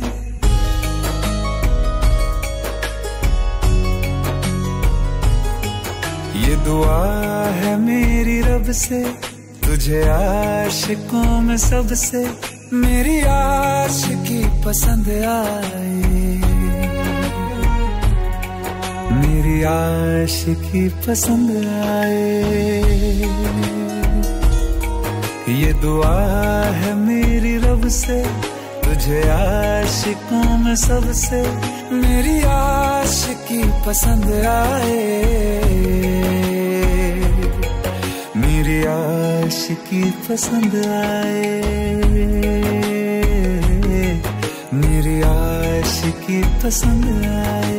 ये दुआ है मेरी रब से, तुझे आशिकों में सबसे मेरी आशिकी पसंद आए, मेरी आशिकी पसंद आए। ये दुआ है मेरी रब से, तुझे आशिकों में सबसे मेरी आशिकी पसंद आए, मेरी आशिकी पसंद आए, मेरी आशिकी पसंद आए।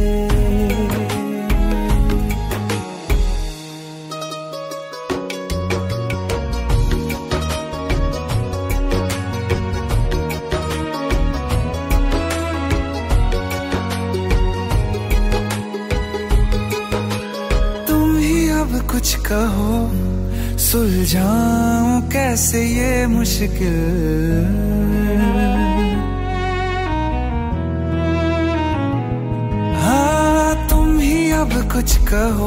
कुछ कहो सुलझाऊं कैसे ये मुश्किल, हाँ तुम ही अब कुछ कहो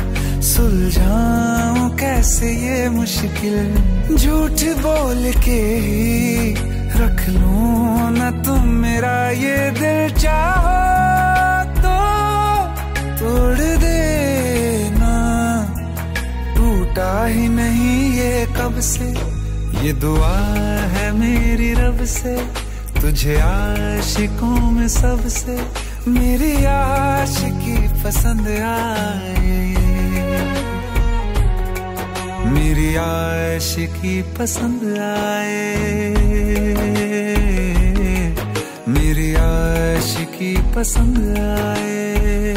सुलझाऊं कैसे ये मुश्किल। झूठ बोल के ही रख लूं ना तुम मेरा ये दिल, चाहो तो तोड़ देना, टूटा ही नहीं ये कब से। ये दुआ है मेरी रब से, तुझे आशिकों में सबसे मेरी आशिकी पसंद आए, मेरी आशिकी पसंद आए, मेरी आशिकी पसंद आए।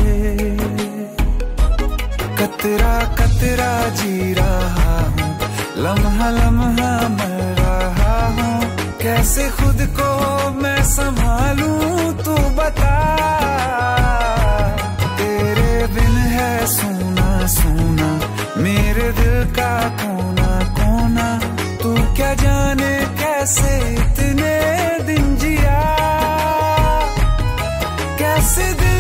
कतरा कतरा जी रहा हूँ, लम्हा लम्हा मर रहा हूँ, कैसे खुद को मैं संभालूं तू बता। तेरे बिन है सूना सूना मेरे दिल का कोना कोना, तू क्या जाने कैसे इतने दिन जिया, कैसे दिल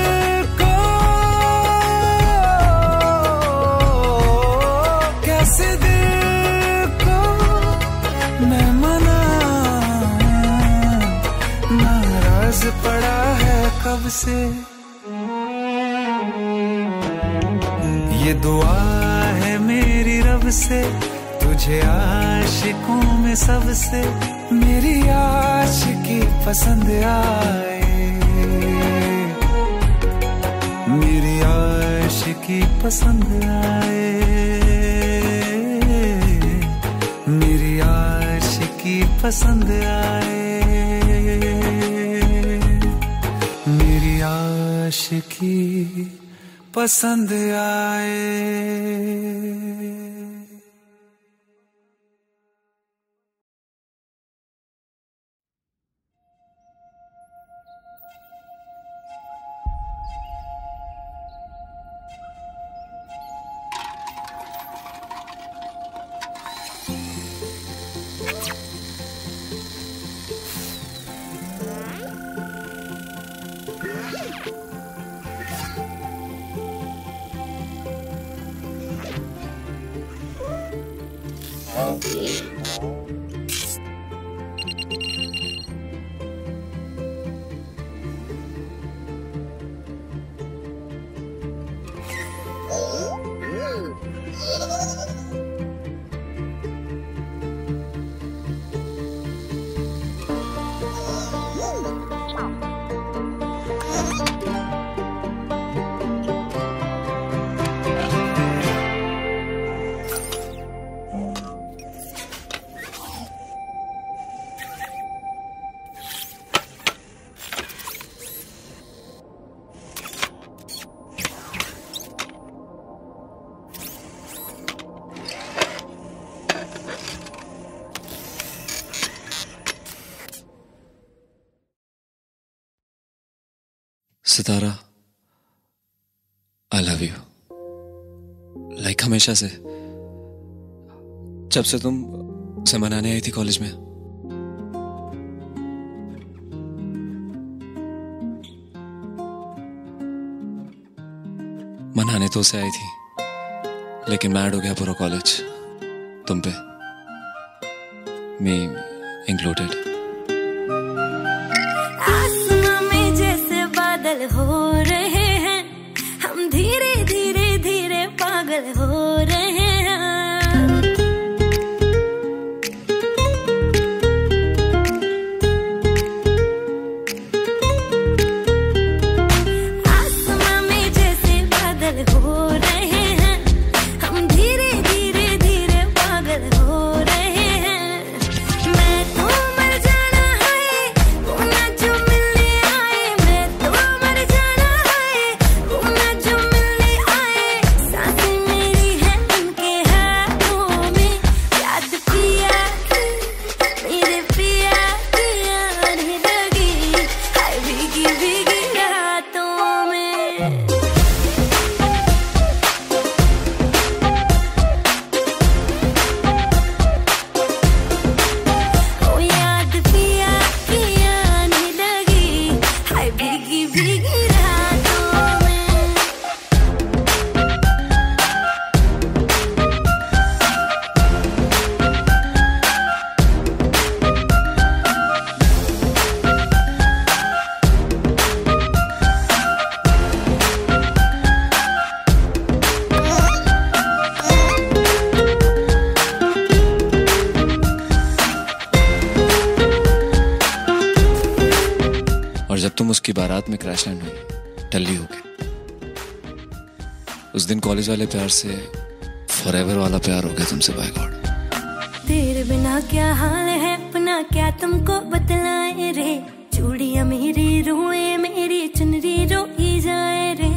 पड़ा है कब से। ये दुआ है मेरी रब से, तुझे आशिकों में सबसे मेरी आशिकी पसंद आए, मेरी आशिकी पसंद आए, मेरी आशिकी पसंद आए, मेरी आशिकी पसंद आए। Sitara, I love you. Like हमेशा से, जब से तुम उसे मनाने आई थी कॉलेज में। मनाने तो उसे आई थी, लेकिन मैड हो गया पूरा कॉलेज तुम पे, मी इंक्लूडेड। आसमां में जैसे बादल हो रहे हैं, हम धीरे धीरे धीरे पागल हो रहे हैं। आसमां में जैसे बादल हो रहे हैं, हम धीरे धीरे धीरे पागल हो रहे हैं। मैं तो मर जाना है, वो ना जो मिलने आए। मैं तो मर जाना है, वो ना जो मिलने आए। सांसें मेरी हैं उनके हाथों में, याद पिया की, मेरे पिया की आने लगी, हाय भीगी भीगी रातों में। ओ याद पिया की आने लगी, हाय भीगी भीगी रातों में। और जब तुम उसकी बारात में क्रैश लैंड हुई टल्ली हो गई, उस दिन कॉलेज वाले प्यार से फॉरएवर वाला प्यार हो गया तुमसे, बाय गॉड। तेरे बिना क्या हाल है अपना, क्या तुमको बतलाए रे। चूड़ियां मेरी रोए, मेरी चुनरी रोई जाए रे।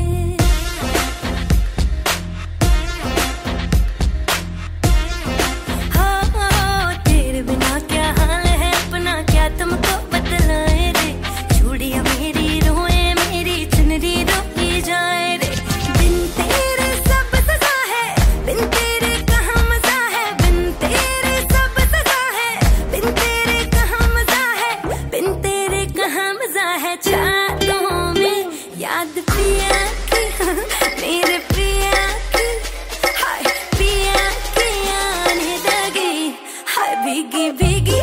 हो, हो, तेरे बिना क्या हाल है अपना, क्या तुमको बतलाए रे। चूड़ियां मेरी रोए, मेरी चुनरी रोई जाए रे। बिन तेरे सब सजा है, बिन तेरे कहाँ मजा है। बिन तेरे सब सजा है, बिन तेरे कहाँ मजा है। बिन तेरे कहाँ मजा है। चाहतों में याद पिया की, मेरे पिया की, हाय पिया की आने लगी, हाय भीगी भीगी।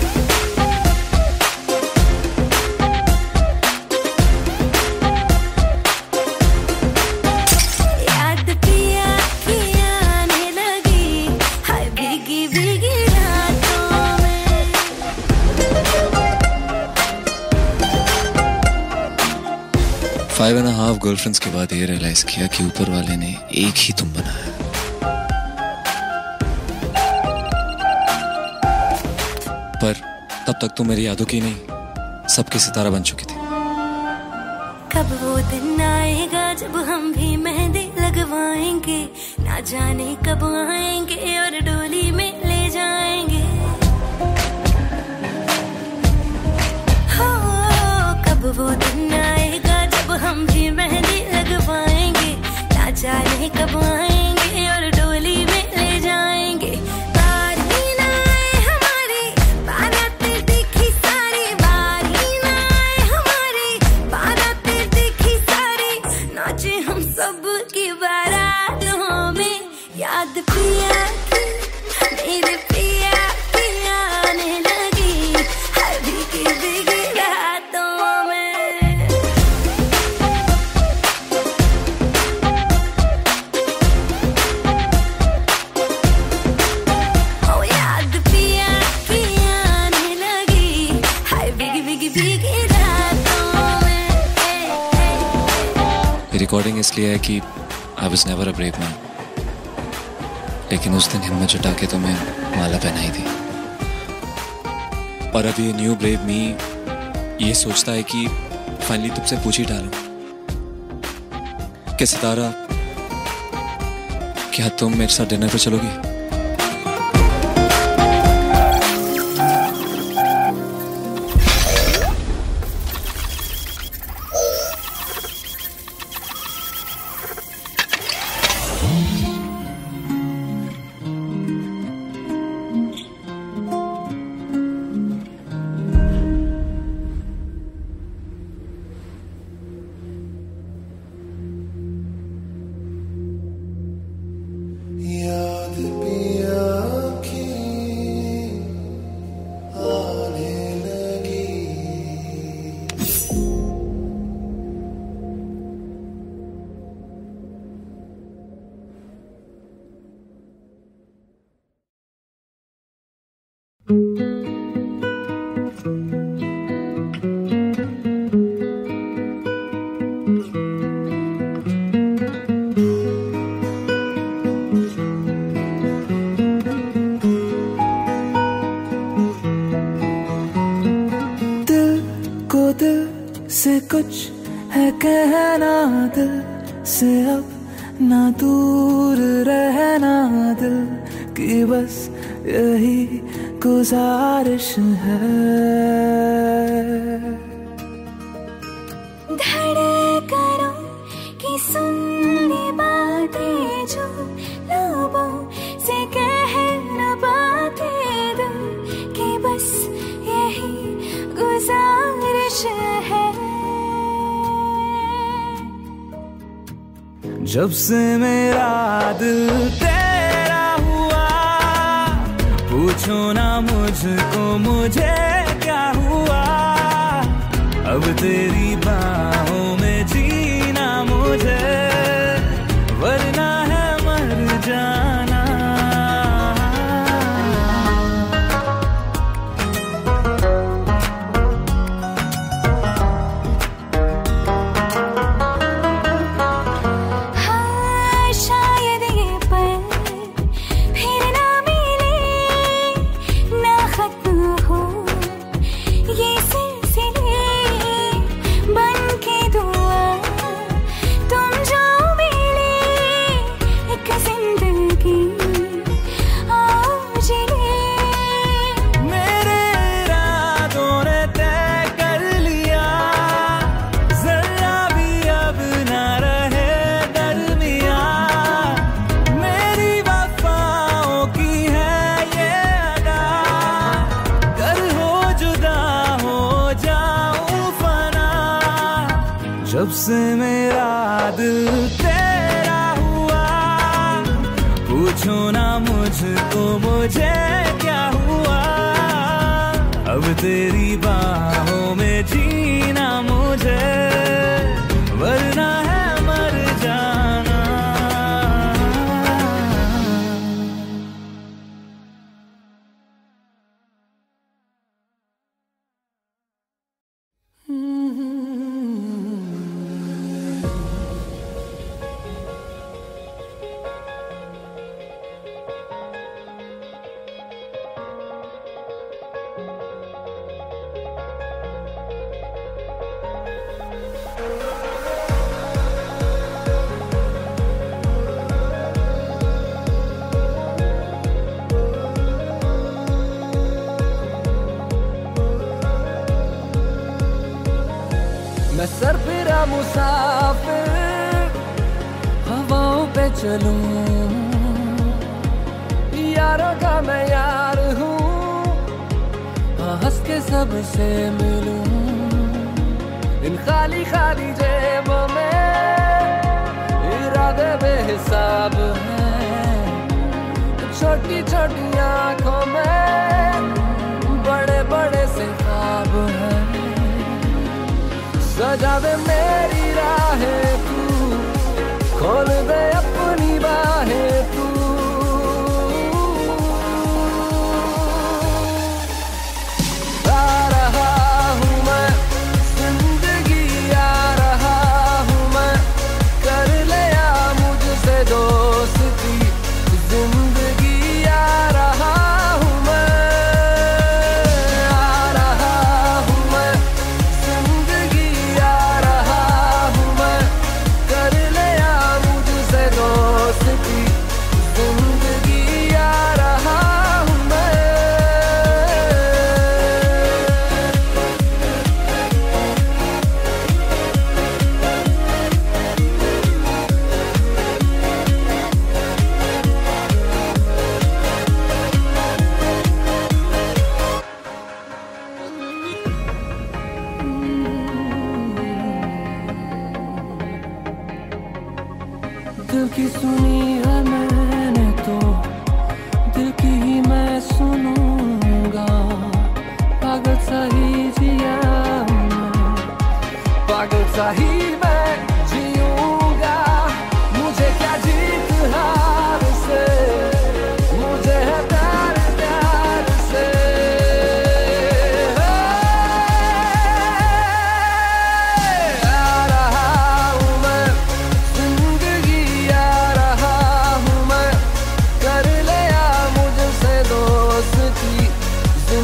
याद पिया की आने लगी, हाय भीगी भीगी रातों में। फाइव एंड हाफ गर्लफ्रेंड्स के बाद ये रियलाइज किया कि ऊपर वाले ने एक ही तुम बनाया। पर तब तक तुम मेरी यादों की नहीं, सबकी सितारा बन चुकी थी। कब वो दिन आएगा जब हम भी मेहंदी लगवाएंगे, ना जाने कब आएंगे और डोली में ले जाएंगे। हो, कब वो दिन आएगा जब हम भी मेहंदी लगवाएंगे, ना जाने कब आएंगे और डोली में ले जाएंगे। बारी ना आए हमारी, बारातें देखी सारी। बारी ना आए हमारी, बारातें देखी सारी। नाचे हम सब की बारातों में, याद पिया की, मेरे पिया की आने लगी, हाय भीगी भीगी रातों में। ओ याद पिया की आने लगी, हाय भीगी भीगी भीगी रातों में। रिकॉर्डिंग इसलिए है कि I was never a brave man, लेकिन उस दिन हिम्मत जुटा के तुम्हें माला पहनाई थी। और अब ये न्यू ब्रेव मी ये सोचता है कि फाइनली तुमसे पूछ ही डालूं कि सितारा, क्या तुम मेरे साथ डिनर पे चलोगी? है कहना दिल से अब ना दूर रहना दिल की बस यही गुजारिश है। धड़कनों की सुननी बातें जो लबों से कह न पाते दिल की बस यही गुजारिश है। जब से मेरा दिल तेरा हुआ पूछो ना मुझको मुझे क्या हुआ। अब तेरी बाहों में जीना मुझे वरना है मर जाना। जब से मेरा दिल तेरा हुआ पूछो ना मुझको मुझे क्या हुआ। अब तेरी बाहों में जीना मुझे वरना है मर जाना। मैं सरफिरा मुसाफिर हवाओं पे चलूं, यारों का मैं यार हूँ, हंस के सबसे मिलूं। इन खाली खाली जेबों में इरादे बेहिसाब हैं, छोटी छोटी आंखों में बड़े बड़े से ख्वाब हैं। सजा दे मेरी राहें तू, खोल दे अपनी बाहें तू। आ रहा हूँ मैं जिंदगी, आ रहा हूँ मैं, कर लिया मुझसे दोस्ती जिंदगी। आ रहा हूँ मैं, आ रहा हूँ मैं जिंदगी, आ रहा हूँ मैं, कर लिया मुझसे दोस्ती जिंदगी। आ रहा हूँ मैं। दिल की सुनी है मैंने तो दिल की ही मैं सुनूंगा। पागल सा ही जिया मैं, पागल सा ही मैं जीऊंगा। मुझे क्या जीत हार से, मुझे है प्यार प्यार से। आ रहा हूँ मैं जिंदगी, आ रहा हूँ मैं, कर लिया मुझसे दोस्ती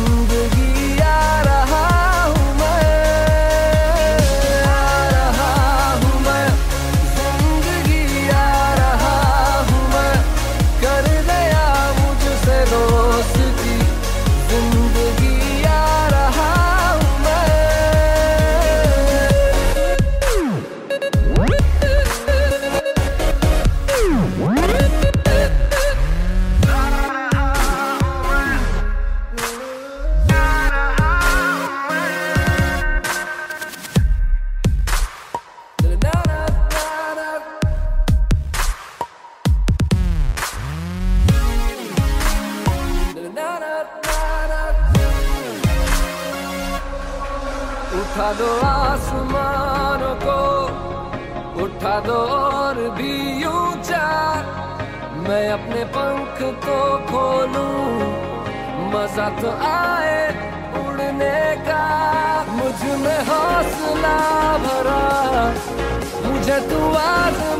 जिंदगी। आ रहा हूँ मैं, आ रहा उड़ा दो और भी ऊंचा, मैं अपने पंख तो खोलूं, मजा तो आए उड़ने का, मुझ में हौसला भरा, मुझे तू आज़